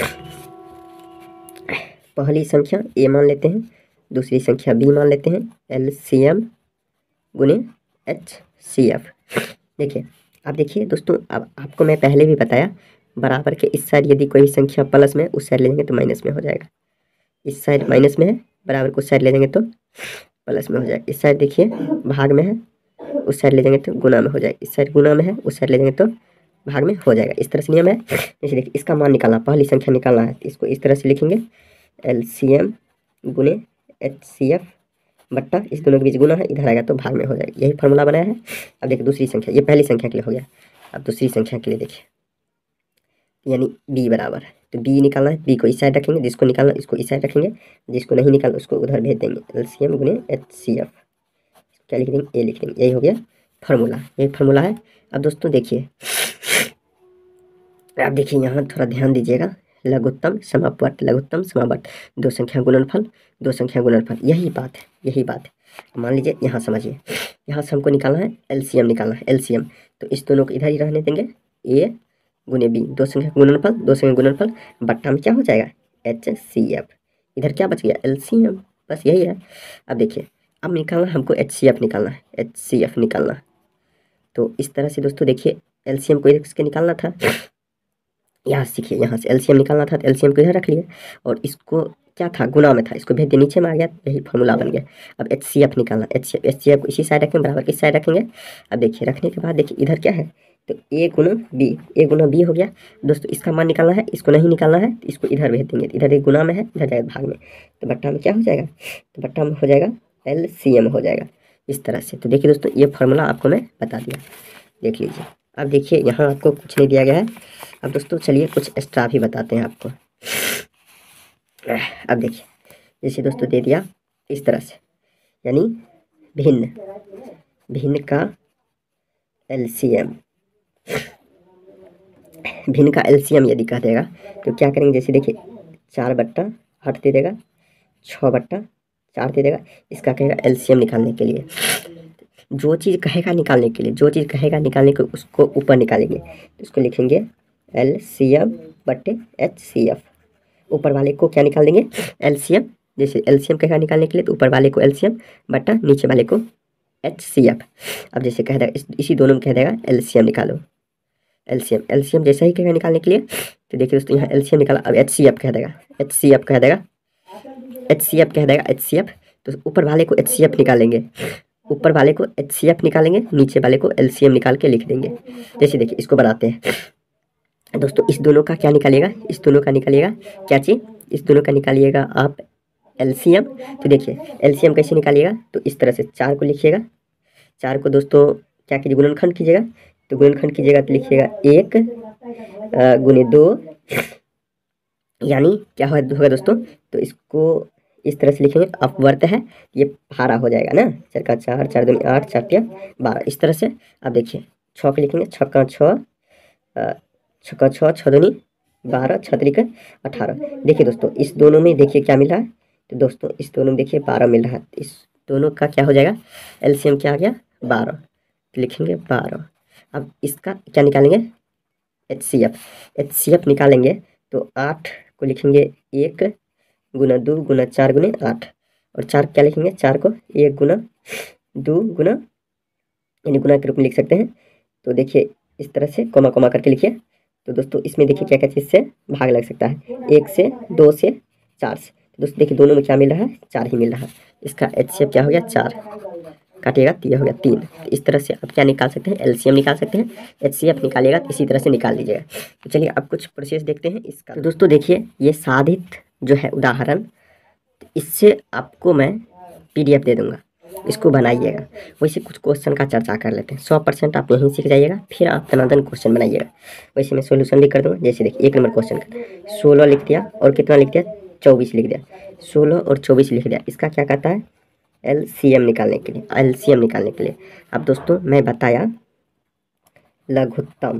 पहली संख्या A मान लेते हैं, दूसरी संख्या B मान लेते हैं, LCM गुने HCF। देखिए अब देखिए दोस्तों, अब आपको मैं पहले भी बताया, बराबर के इस साइड यदि कोई संख्या प्लस में उस साइड ले जाएंगे तो माइनस में हो जाएगा, इस साइड माइनस में है, बराबर को उस साइड ले जाएंगे तो प्लस में हो जाएगा, इस साइड देखिए भाग में है, उस साइड ले जाएंगे तो गुना में हो जाएगा, इस साइड गुना में है, उस साइड ले जाएंगे तो भाग में हो जाएगा। इस तरह से नियम है। जैसे देखिए इसका मान निकालना, पहली संख्या निकालना है तो इसको इस तरह से लिखेंगे, LCM गुने HCF बट्टा इस दोनों के बीच गुना है, इधर आएगा तो भाग में हो जाएगा, यही फार्मूला बनाया है। अब देखिए दूसरी संख्या, ये पहली संख्या के लिए हो गया, अब दूसरी संख्या के लिए देखिए, यानी B बराबर है, तो B निकालना है, B को इस साइड रखेंगे, जिसको निकालना इसको इस साइड रखेंगे, जिसको नहीं निकालना उसको उधर भेज देंगे, LCM गुने HCF, क्या लिख देंगे, A लिख देंगे, यही हो गया फार्मूला, यही फार्मूला है। अब दोस्तों देखिए, अब देखिए यहाँ थोड़ा ध्यान दीजिएगा, लघुत्तम समापवर्त, लघुत्तम समापवर्त, दो संख्या गुणनफल, दो संख्या गुणनफल, यही बात है, यही बात है। मान लीजिए यहाँ समझिए, यहाँ से हमको निकालना है LCM, निकालना है LCM, तो इस दोनों को इधर ही रहने देंगे, A गुने B, दो संख्या गुणनफल, दो संख्या गुणनफल, बट्टा में क्या हो जाएगा HCF, इधर क्या बच गया LCM, बस यही है। अब देखिए अब निकालना हमको HCF निकालना है, HCF निकालना है, तो इस तरह से दोस्तों देखिए LCM को इसके निकालना था, यहाँ सीखिए, यहाँ से LCM निकालना था तो LCM को इधर रख लिया, और इसको क्या था, गुना में था, इसको भेज दिया नीचे में आ गया, यही फार्मूला बन गया। अब HCF निकालना, HCF को इसी साइड रखेंगे, बराबर किस साइड रखेंगे। अब देखिए रखने के बाद देखिए इधर क्या है, तो A Guna B, A Guna B हो गया दोस्तों, इसका मान निकालना है, इसको नहीं निकालना है तो इसको इधर भेज देंगे, इधर एक गुना में है, इधर जाएगा भाग में, तो बट्टा में क्या हो जाएगा, तो बट्टा में हो जाएगा LCM हो जाएगा, इस तरह से। तो देखिए दोस्तों ये फार्मूला आपको मैं बता दिया, देख लीजिए। अब देखिए यहाँ आपको कुछ नहीं दिया गया है। अब दोस्तों चलिए कुछ एक्स्ट्रा भी बताते हैं आपको। अब देखिए जैसे दोस्तों दे दिया इस तरह से, यानी भिन्न, भिन्न का LCM, भिन्न का LCM यदि कह देगा तो क्या करेंगे, जैसे देखिए 4 बट्टा 8 दे देगा, 6 बट्टा 4 दे देगा, इसका कहेगा LCM निकालने के लिए। जो चीज़ कहेगा निकालने के लिए, जो चीज़ कहेगा निकालने के उसको ऊपर निकालेंगे, तो इसको लिखेंगे LCM बट्टे HCF, ऊपर वाले को क्या निकाल देंगे LCM, जैसे LCM कहेगा निकालने के लिए तो ऊपर वाले को LCM बट्टा नीचे वाले को HCF। अब जैसे कह देगा इसी दोनों में कह देगा LCM निकालो, LCM जैसा ही कहेगा निकालने के लिए, तो देखिए दोस्तों यहाँ LCM निकाला, अब HCF कह देगा, HCF कह देगा, HCF कह देगा, HCF, तो ऊपर वाले को HCF निकालेंगे, ऊपर वाले को HCF निकालेंगे, नीचे वाले को LCM निकाल के लिख देंगे। जैसे देखिए इसको बनाते हैं दोस्तों, इस दोनों का क्या निकालिएगा, इस दोनों का निकालिएगा क्या चीज़, इस दोनों का निकालिएगा आप LCM। तो देखिए LCM कैसे निकालिएगा, तो इस तरह से 4 को लिखिएगा, 4 को दोस्तों क्या कीजिए गुणनखंड कीजिएगा, तो गुणनखंड कीजिएगा तो लिखिएगा 1 गुने 2, यानी क्या होगा दोस्तों, तो इसको इस तरह से लिखेंगे, अपवर्त है ये भारा हो जाएगा ना, 4 का 4, 4 दूनी 8, 4 तिया 12, इस तरह से। अब देखिए 6 के लिखेंगे, 6 का 6, 6 का 6, 6 दूनी 12, 6 त्रिक 18। देखिए दोस्तों इस दोनों में देखिए क्या मिल रहा है, तो दोस्तों इस दोनों में देखिए 12 मिल रहा है, इस दोनों का क्या हो जाएगा LCM क्या आ गया 12, तो लिखेंगे 12। अब इसका क्या निकालेंगे, HCF निकालेंगे तो 8 को लिखेंगे 1 गुना 2 गुना 4 गुने 8, और 4 क्या लिखेंगे, 4 को 1 गुना 2 गुना यानी गुना के रूप में लिख सकते हैं। तो देखिए इस तरह से कोमा कोमा करके लिखिए। तो दोस्तों इसमें देखिए क्या क्या चीज़ से भाग लग सकता है, 1 से 2 से 4 से। तो दोस्तों देखिए दोनों में क्या मिल रहा है, 4 ही मिल रहा है। इसका HCF क्या हो गया, 4 काटिएगा तो ये हो गया 3। तो इस तरह से आप क्या निकाल सकते हैं, LCM निकाल सकते हैं। HCF निकालिएगा तो इसी तरह से निकाल लीजिएगा। तो चलिए अब कुछ प्रोसेस देखते हैं इसका। तो दोस्तों देखिए ये साधित जो है उदाहरण, इससे आपको मैं PDF दे दूंगा, इसको बनाइएगा। वैसे कुछ क्वेश्चन का चर्चा कर लेते हैं। 100% आप यहीं सीख जाइएगा, फिर आप दनादन क्वेश्चन बनाइएगा। वैसे मैं सोल्यूशन भी कर दूँगा। जैसे देखिए 1 नंबर क्वेश्चन का 16 लिख दिया और कितना लिख दिया, 24 लिख दिया। 16 और 24 लिख दिया, इसका क्या कहता है, LCM निकालने के लिए, LCM निकालने के लिए। अब दोस्तों मैं बताया लघुत्तम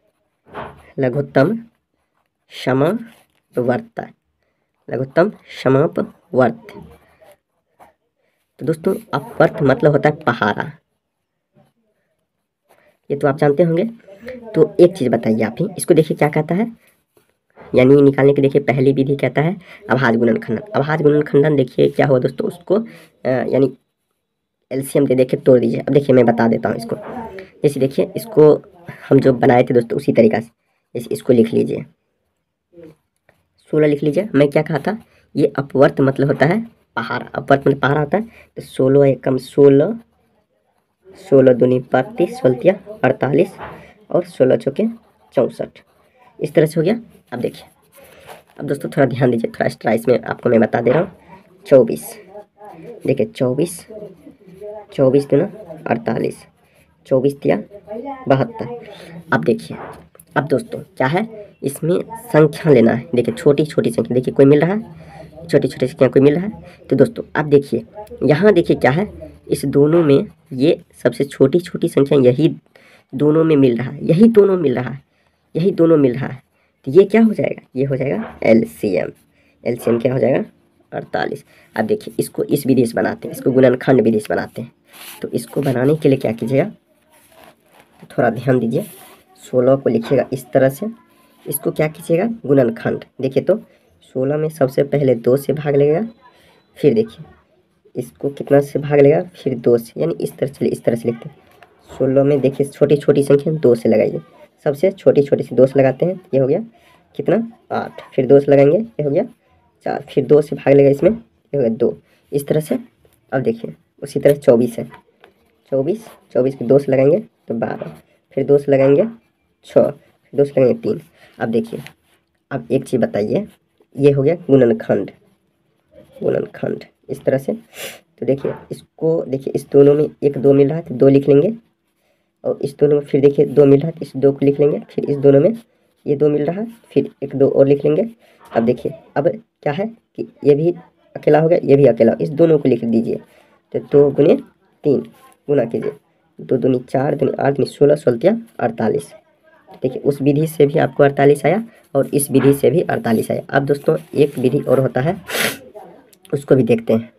समापवर्त, लघुत्तम समापवर्त। तो दोस्तों अपवर्त मतलब होता है पहाड़ा, ये तो आप जानते होंगे। तो एक चीज़ बताइए आप ही, इसको देखिए क्या कहता है, यानी निकालने के देखिए पहली विधि कहता है अभाज्य गुणनखंडन। अभाज्य गुणनखंडन देखिए क्या हुआ दोस्तों, उसको यानी LCM दे के तोड़ दीजिए। अब देखिए मैं बता देता हूँ इसको। जैसे देखिए इसको हम जो बनाए थे दोस्तों उसी तरीक़ा से, जैसे इसको लिख लीजिए 16 लिख लीजिए। मैं क्या कहा था, ये अपवर्त मतलब होता है पहाड़ा, अपवर्त मतलब पहाड़ा होता है। तो 16 एकम 16, 16 दूनी 32, 16 48 और 16 चौके 64, इस तरह से हो गया। अब देखिए अब दोस्तों थोड़ा ध्यान दीजिए, थोड़ा एक्स्ट्रा इसमें आपको मैं बता दे रहा हूँ। 24 देखिए 24 दूना 48, 24 दिया 72। अब देखिए अब दोस्तों क्या है, इसमें संख्या लेना है। देखिए छोटी छोटी संख्या देखिए कोई मिल रहा है, छोटी छोटी संख्या कोई मिल रहा है। तो दोस्तों अब देखिए यहाँ देखिए क्या है, इस दोनों में ये सबसे छोटी छोटी संख्या यही दोनों में मिल रहा है, यही दोनों मिल रहा है, यही दोनों मिल रहा है। तो ये क्या हो जाएगा, ये हो जाएगा LCM क्या हो जाएगा 48। अब देखिए इसको इस विधि से बनाते हैं, इसको गुणनखंड विधि से बनाते हैं। तो इसको बनाने के लिए क्या कीजिएगा, तो थोड़ा ध्यान दीजिए। 16 को लिखिएगा इस तरह से, इसको क्या कीजिएगा गुणनखंड। देखिए तो 16 में सबसे पहले 2 से भाग लगेगा, फिर देखिए इसको कितना से भाग लेगा, फिर 2 से, यानी इस तरह से, इस तरह से लिखते हैं। 16 में देखिए छोटी छोटी संख्या 2 से लगाइए, सबसे छोटी छोटी सी 2 से लगाते हैं, ये हो गया कितना 8, फिर 2 से लगाएंगे ये हो गया 4, फिर 2 से भाग लेगा इसमें, ये हो गया 2, इस तरह से। अब देखिए उसी तरह 24 है, 24 के 2 से लगाएंगे तो 12, फिर 2 से लगाएंगे 6, फिर 2 से लगाएंगे 3। अब देखिए अब एक चीज़ बताइए, ये हो गया गुणनखंड इस तरह से। तो देखिए इसको देखिए इस दोनों में 1 2 मिल रहा है तो 2 लिख लेंगे, और इस दोनों में फिर देखिए 2 मिल रहा है तो इस 2 को लिख लेंगे, फिर इस दोनों में ये 2 मिल रहा है, फिर 1 2 और लिख लेंगे। अब देखिए अब क्या है कि ये भी अकेला हो गया, ये भी अकेला, इस दोनों को लिख दीजिए। तो 2 गुने 3 गुना कीजिए, 2 दूनी 4 दूनी 8 दूनी 16 16 48। देखिए उस विधि से भी आपको 48 आया और इस विधि से भी 48 आया। अब दोस्तों एक विधि और होता है, उसको भी देखते हैं।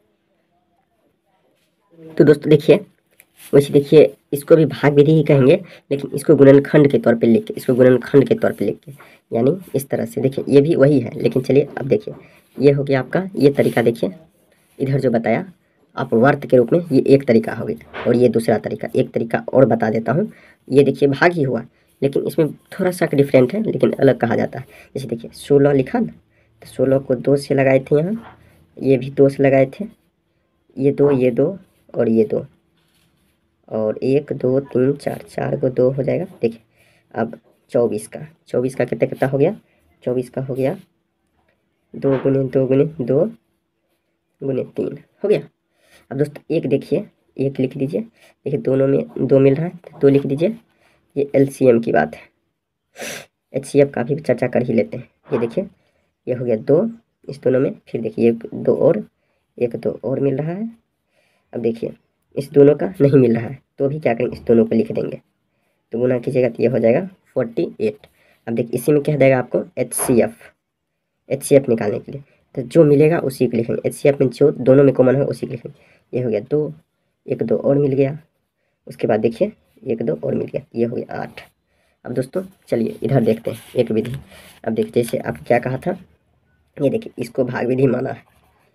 तो दोस्तों देखिए वैसे देखिए इसको भी भाग विधि ही कहेंगे, लेकिन इसको गुणनखंड के तौर पे लिख के, इसको गुणनखंड के तौर पे लिख के, यानी इस तरह से। देखिए ये भी वही है, लेकिन चलिए अब देखिए ये हो गया आपका ये तरीका। देखिए इधर जो बताया अपवर्त के रूप में, ये एक तरीका हो गया, और ये दूसरा तरीका। एक तरीका और बता देता हूँ, ये देखिए भाग ही हुआ, लेकिन इसमें थोड़ा सा डिफरेंट है, लेकिन अलग कहा जाता है। जैसे देखिए 16 लिखा ना, तो 16 को 2 से लगाए थे यहाँ, ये भी 2 से लगाए थे, ये 2 और ये 2, और 1 2 3 4, 4 को 2 हो जाएगा। देखिए अब 24 का कितना कितना हो गया, 24 का हो गया 2 गुने 2 गुने 2 गुने 3 हो गया। अब दोस्तों एक देखिए, एक लिख दीजिए। देखिए दोनों में 2 मिल रहा है तो 2 लिख दीजिए। ये LCM की बात है, HCF का भी चर्चा कर ही लेते हैं। ये देखिए ये हो गया 2 इस दोनों में, फिर देखिए 2 और 1 2 और मिल रहा है। अब देखिए इस दोनों का नहीं मिल रहा है तो भी क्या करेंगे, इस दोनों को लिख देंगे, तो गुना कीजिएगा तो ये हो जाएगा 48। अब देखिए इसी में कह देगा आपको HCF निकालने के लिए, तो जो मिलेगा उसी को लिखेंगे। HCF में जो दोनों में कॉमन है उसी को लिखेंगे। ये हो गया 2, 1 2 और मिल गया। उसके बाद देखिए 1 2 और मिल गया, ये हो गया 8। अब दोस्तों चलिए इधर देखते हैं एक विधि। अब देखिए जैसे आप क्या कहा था, ये देखिए इसको भाग विधि माना है,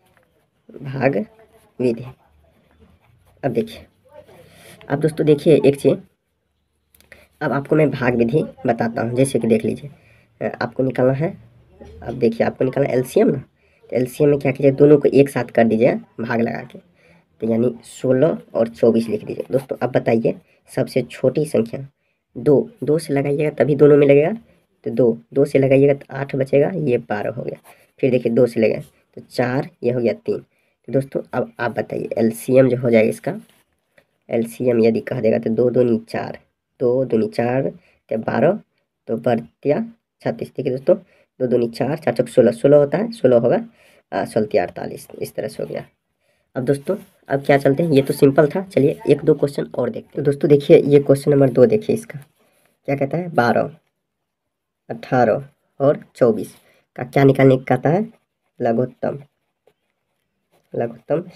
भाग विधि। अब देखिए, अब दोस्तों देखिए एक चीज़, अब आपको मैं भाग विधि बताता हूँ। जैसे कि देख लीजिए, आपको निकालना है, अब देखिए आपको निकालना है एलसीएम ना, तो एलसीएम में क्या कीजिए, दोनों को एक साथ कर दीजिए भाग लगा के, तो यानी 16 और 24 लिख दीजिए। दोस्तों अब बताइए सबसे छोटी संख्या, 2 से लगाइएगा तभी दोनों में लगेगा, तो 2 से लगाइएगा तो 8 बचेगा, ये 12 हो गया। फिर देखिए 2 से लगाए तो 4, ये हो गया 3। तो दोस्तों अब आप बताइए एलसीएम जो हो जाएगा इसका, एलसीएम यदि कह देगा तो 2 दूनी 4, 2 दूनी 4 या 12, तो बर्तिया 36। देखिए दोस्तों 2 दूनी 4, 4 चौक 16, 16 होता है, 16 होगा 16 48, इस तरह से हो गया। अब दोस्तों अब क्या चलते हैं, ये तो सिंपल था, चलिए 1 2 क्वेश्चन और देखते हैं। तो दोस्तों देखिए ये क्वेश्चन नंबर 2 देखिए, इसका क्या कहता है, 12 18 और 24 का क्या निकालने का कहता है, लघुत्तम, लघुत्तम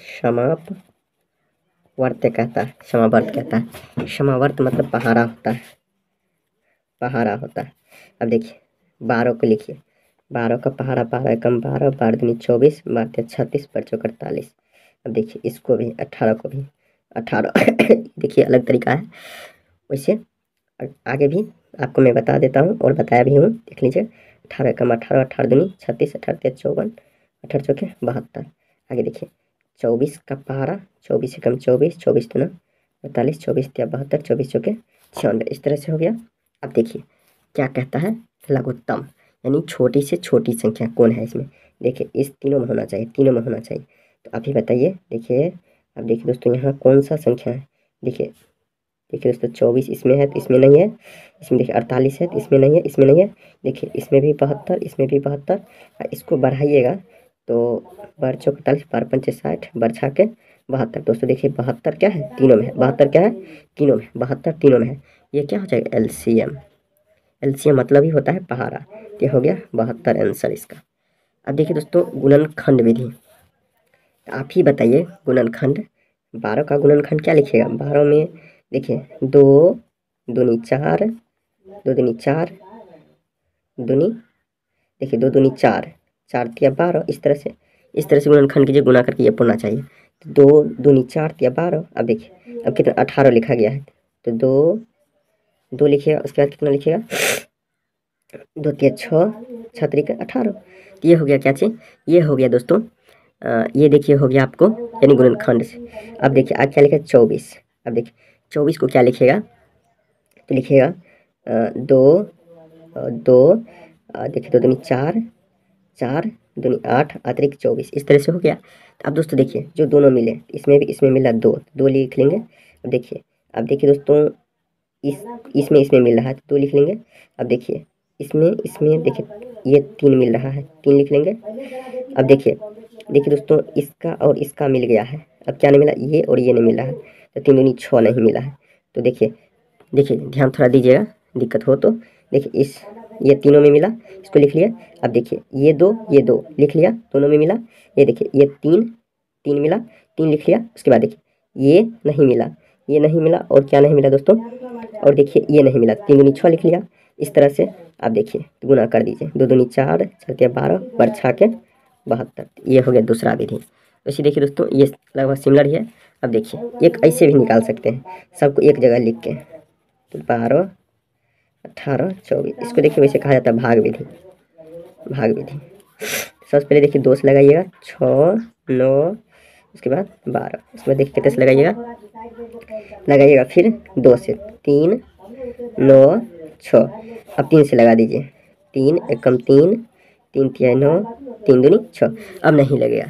समापवर्त कहता है, समावर्त कहता है। समावर्त मतलब पहाड़ा होता है, पहाड़ा होता है। अब देखिए 12 को लिखिए, 12 का पहाड़ा, 12 एकम 12, 12 दूनी 24, 12 36, 12 चौक 48। अब देखिए इसको भी 18 को भी 18 देखिए अलग तरीका है, वैसे आगे भी आपको मैं बता देता हूँ और बताया भी हूँ, देख लीजिए। 18 एकम 18, 18 दूनी 36, 18 तेरह 54, 18 चौके 72। आगे देखिए 24 का पहाड़ा, 24 एकम 24, 24 दूना 48, 24 तिया 72, 24 चौके 96, इस तरह से हो गया। अब देखिए क्या कहता है, लघुत्तम यानी छोटी से छोटी संख्या कौन है इसमें, देखिए इस तीनों में होना चाहिए, तीनों में होना चाहिए। तो आप ही बताइए, देखिए अब देखिए दोस्तों यहाँ कौन सा संख्या है, देखिए देखिए दोस्तों 24 इसमें है तो इसमें नहीं है, इसमें देखिए 48 है तो इसमें नहीं है, इसमें नहीं है, देखिए इसमें भी 72, इसमें भी 72, इसको बढ़ाइएगा तो 12 चौक 48, 12 पंचे 60, बरछा के 72। दोस्तों देखिए 72 क्या है, तीनों में है, 72 क्या है, तीनों में, 72 तीनों में है, ये क्या हो जाएगा एलसीएम। एलसीएम मतलब ही होता है पहाड़ा, ये हो गया 72 आंसर इसका। अब देखिए दोस्तों गुणनखंड विधि, आप ही बताइए गुणनखंड, 12 का गुणनखंड क्या लिखिएगा, 12 में देखिए 2 दूनी 4, 2 दूनी 4 दूनी, देखिए 2 दूनी 4, 4 तिया 12, इस तरह से गुणनखंड कीजिए, गुना करके ये पढ़ना चाहिए। तो 2 दूनी 4 तिया 12, अब देखिए अब कितना 18 लिखा गया है, तो 2 लिखिएगा, उसके बाद कितना लिखिएगा, 2 तिया 6, 6 तरीके 18। तो ये हो गया क्या चीज़, ये हो गया दोस्तों ये देखिए हो गया आपको यानी गुणनखंड से। अब देखिए आज क्या लिखा है 24, अब देखिए 24 को क्या लिखिएगा, तो लिखिएगा 2 2, देखिए 2 दूनी 4, 4 दूनी 8 अतिरिक्त 24, इस तरह से हो गया। तो अब दोस्तों देखिए जो दोनों मिले, इसमें भी इसमें मिला 2, 2 लिख लेंगे। अब देखिए दोस्तों इसमें मिल रहा है तो 2 लिख लेंगे। अब देखिए इसमें देखिए ये 3 मिल रहा है, 3 लिख लेंगे। अब देखिए दोस्तों इसका और इसका मिल गया है, अब क्या नहीं मिला, ये और ये नहीं मिला है, तो 3 दूनी 6 नहीं मिला है। तो देखिए ध्यान थोड़ा दीजिएगा, दिक्कत हो तो देखिए ये तीनों में मिला, इसको लिख लिया। अब देखिए ये 2 लिख लिया, दोनों में मिला। ये देखिए ये 3 मिला, 3 लिख लिया। उसके बाद देखिए ये नहीं मिला, ये नहीं मिला, और क्या नहीं मिला दोस्तों, और देखिए ये नहीं मिला, 3 दूनी 6 लिख लिया। इस तरह से आप देखिए गुना कर दीजिए, 2 दूनी 4, 4 तिया 12, बरछा के 72, ये हो गया दूसरा विधि। वैसे देखिए दोस्तों ये लगभग सिमिलर ही है। अब देखिए एक ऐसे भी निकाल सकते हैं, सबको एक जगह लिख के, तो 12 18 24, इसको देखिए वैसे कहा जाता है भाग विधि, भाग विधि। सबसे पहले देखिए 2 से लगाइएगा, 6 9, उसके बाद 12, उसके बाद देखिए कितने से लगाइएगा फिर 2 से, 3 9 6, अब 3 से लगा दीजिए, 3 एकम 3, 3 तिया 9, 3 दूनी 6। अब नहीं लगेगा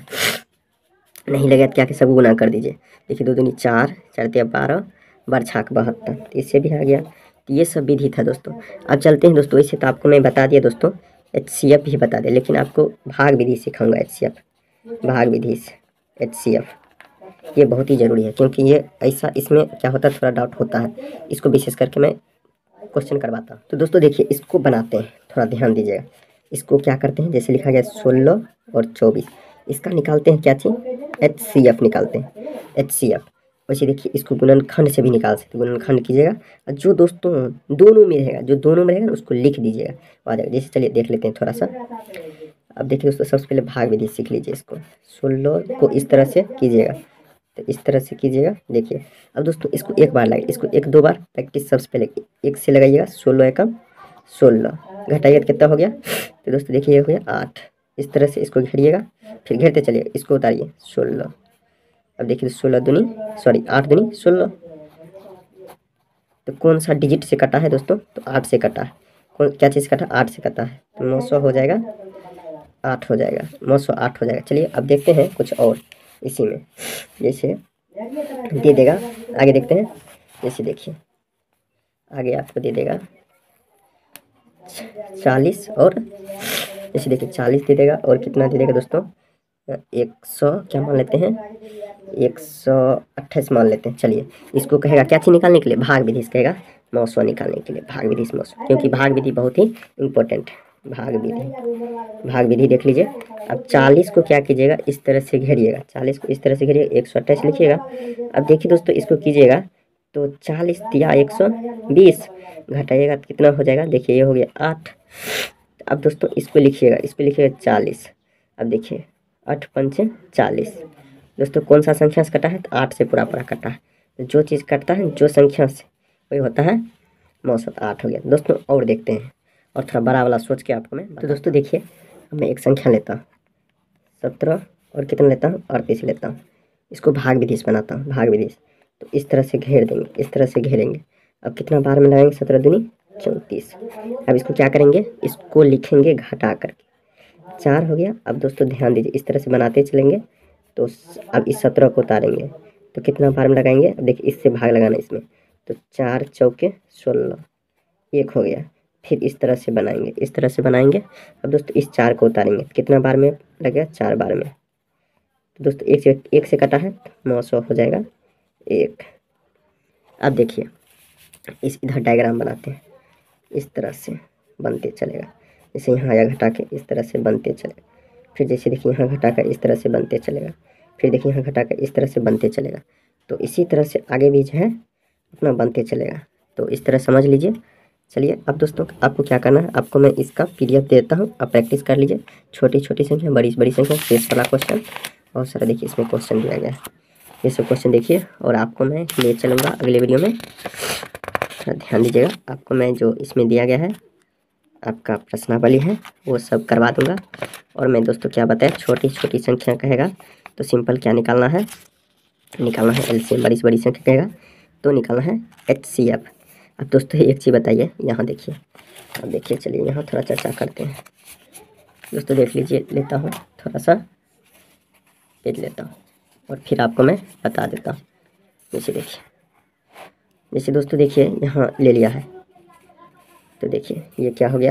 तो क्या कि सब गुना कर दीजिए। देखिए 2 दूनी 4, 4 तिया 12, बरछाक 72, इससे भी आ गया। तो ये सब विधि था दोस्तों। अब चलते हैं दोस्तों, इसे तो आपको मैं बता दिया दोस्तों, HCF भी बता दिया, लेकिन आपको भाग विधि सिखाऊंगा, HCF भाग विधि से HCF, ये बहुत ही ज़रूरी है, क्योंकि ये ऐसा इसमें क्या होता है थोड़ा डाउट होता है, इसको विशेष करके मैं क्वेश्चन करवाता हूँ। तो दोस्तों देखिए इसको बनाते हैं, थोड़ा ध्यान दीजिएगा। इसको क्या करते हैं, जैसे लिखा गया 16 और 24, इसका निकालते हैं क्या चीज़, HCF निकालते हैं, HCF। वैसे देखिए इसको गुणनखंड से भी निकाल सकते, गुणनखंड कीजिएगा और जो दोस्तों दोनों में रहेगा, जो दोनों में रहेगा उसको लिख दीजिएगा, आ जाएगा। जैसे चलिए देख लेते हैं थोड़ा सा। अब देखिए दोस्तों सबसे पहले भाग विधि सीख लीजिए, इसको 16 को इस तरह से कीजिएगा, तो इस तरह से कीजिएगा। देखिए अब दोस्तों इसको एक बार लगाइए, इसको 1-2 बार प्रैक्टिस सबसे पहले एक से लगाइएगा। 16 एकम 16, घटाइए तो कितना हो गया, तो दोस्तों देखिए ये हो गया 8। इस तरह से इसको घेरिएगा, फिर घेरते चलिए, इसको उतारिए 16। अब देखिए 8 दूनी 16, तो कौन सा डिजिट से कटा है दोस्तों, तो 8 से कटा है। कौन क्या चीज़ कटा, 8 से कटा है, तो 900 हो जाएगा, 8 हो जाएगा, 908 हो जाएगा। चलिए अब देखते हैं कुछ और इसी में, जैसे दे देगा, आगे देखते हैं। जैसे देखिए आगे आपको दे देगा 40 और जैसे देखिए 40 दे देगा और कितना दे देगा दोस्तों, 100 क्या मान लेते हैं, 128 मान लेते हैं। चलिए इसको कहेगा क्या चीज़ निकालने के लिए, भाग विधि से कहेगा 900 निकालने के लिए, भाग विधि से 900, क्योंकि भाग विधि बहुत ही इम्पोर्टेंट है। भाग विधि देख लीजिए। अब 40 को क्या कीजिएगा, इस तरह से घेरिएगा, 40 को इस तरह से घेरिएगा, 128 लिखिएगा। अब देखिए दोस्तों इसको कीजिएगा तो 40 दिया 120, घटाइएगा तो कितना हो जाएगा, देखिए ये हो गया 8। अब दोस्तों इसको लिखिएगा, 40। अब देखिए 8 पंचे 40, दोस्तों कौन सा संख्या से कटा है, तो 8 से पूरा कटा है। जो चीज़ कटता है जो संख्या से वही होता है 908 हो गया दोस्तों। और देखते हैं और थोड़ा बड़ा वाला सोच के आपको मैं, तो दोस्तों देखिए मैं एक संख्या लेता हूँ 17 और कितना लेता हूँ 38 लेता हूँ, इसको भाग विधि से बनाता हूँ, भाग विधि से। तो इस तरह से घेर देंगे, इस तरह से घेरेंगे। अब कितना बार में लगाएंगे, 17 दूनी 34। अब इसको क्या करेंगे, इसको लिखेंगे घटा करके, 4 हो गया। अब दोस्तों ध्यान दीजिए इस तरह से बनाते चलेंगे, तो अब इस 17 को उतारेंगे तो कितना बार में लगाएंगे, अब देखिए इससे भाग लगाना इसमें, तो 4 चौके 16, 1 हो गया। फिर इस तरह से बनाएंगे, इस तरह से बनाएंगे। अब दोस्तों इस 4 को उतारेंगे, कितना बार में लगेगा, 4 बार में। तो दोस्तों एक से कटा है 900 हो जाएगा 1। अब देखिए इस इधर डायग्राम बनाते हैं, इस तरह से बनते चलेगा। जैसे यहाँ आया घटा के इस तरह से बनते चलेगा, फिर जैसे देखिए यहाँ घटा कर इस तरह से बनते चलेगा, फिर देखिए यहाँ घटा कर इस तरह से बनते चलेगा। तो इसी तरह से आगे भी जो है अपना बनते चलेगा, तो इस तरह समझ लीजिए। चलिए अब दोस्तों आपको क्या करना है, आपको मैं इसका PDF देता हूँ, आप प्रैक्टिस कर लीजिए। छोटी छोटी संख्या, बड़ी बड़ी संख्या, शेष वाला क्वेश्चन और सारा देखिए इसमें क्वेश्चन दिया गया है, ये सब क्वेश्चन देखिए। और आपको मैं ले चलूँगा अगले वीडियो में, ध्यान दीजिएगा। आपको मैं जो इसमें दिया गया है आपका प्रश्नावली है वो सब करवा दूंगा। और मैं दोस्तों क्या बताया, छोटी छोटी संख्या कहेगा तो सिंपल क्या निकालना है, LCM, बड़ी से बड़ी संख्या कहेगा तो निकालना है HCF। अब दोस्तों एक चीज़ बताइए, यहाँ देखिए, अब देखिए चलिए यहाँ थोड़ा चर्चा करते हैं दोस्तों। देख लीजिए, लेता हूँ थोड़ा सा पेज लेता हूँ और फिर आपको मैं बता देता हूँ। जैसे देखिए, जैसे दोस्तों देखिए यहाँ ले लिया है, तो देखिए ये क्या हो गया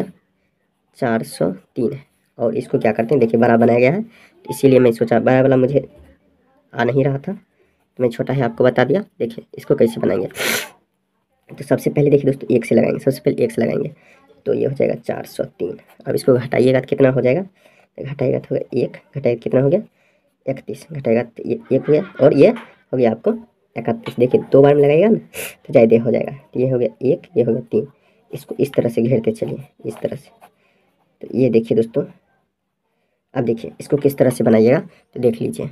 403 है। और इसको क्या करते हैं, देखिए बड़ा बनाया गया है, इसीलिए मैं सोचा बड़ा वाला मुझे आ नहीं रहा था तो मैं छोटा है आपको बता दिया। देखिए इसको कैसे बनाएंगे, तो सबसे पहले देखिए दोस्तों 1 से लगाएंगे, सबसे पहले 1 से लगाएंगे तो ये हो जाएगा 403। अब इसको घटाइएगा तो कितना हो जाएगा, घटाएगा तो 1, घटाएगा कितना हो गया 31, घटाएगा तो ये 1 हो गया और ये हो गया आपको 31। देखिए 2 बार में लगाएगा ना तो ज़्यादा हो जाएगा, तो ये हो गया 1, ये हो गया 3। इसको इस तरह से घेरते चलिए, इस तरह से। तो ये देखिए दोस्तों, अब देखिए इसको किस तरह से बनाइएगा तो देख लीजिए।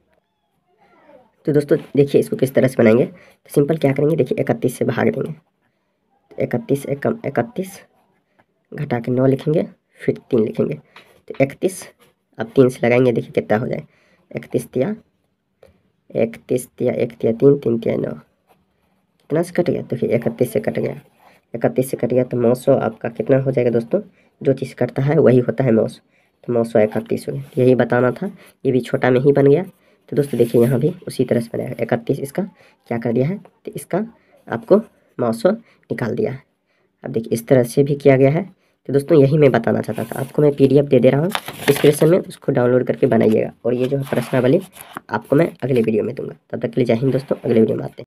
तो दोस्तों देखिए इसको किस तरह से बनाएंगे, तो सिंपल क्या करेंगे, देखिए 31 से भाग देंगे, तो 31 एकम 31, घटा के 9 लिखेंगे, फिर 3 लिखेंगे, तो 31। अब 3 से लगाएंगे, देखिए कितना हो जाए, 31 तिया 1 तिया 3, 3 तिया 9, कितना से कट गया, तो फिर 31 से कट गया, 31 से कट गया तो 900 आपका कितना हो जाएगा दोस्तों, जो चीज़ कटता है वही होता है 900, तो 931 हो गया। यही बताना था, ये भी छोटा में ही बन गया। तो दोस्तों देखिए यहाँ भी उसी तरह से बनाया, 31 इसका क्या कर दिया है, तो इसका आपको 900 निकाल दिया है। अब देखिए इस तरह से भी किया गया है। तो दोस्तों यही मैं बताना चाहता था, आपको मैं PDF दे रहा हूँ डिस्क्रिप्शन में, उसको डाउनलोड करके बनाइएगा। और ये जो है प्रश्नावली आपको मैं अगले वीडियो में दूंगा। तब तक के लिए जय हिंद दोस्तों, अगले वीडियो में आते हैं।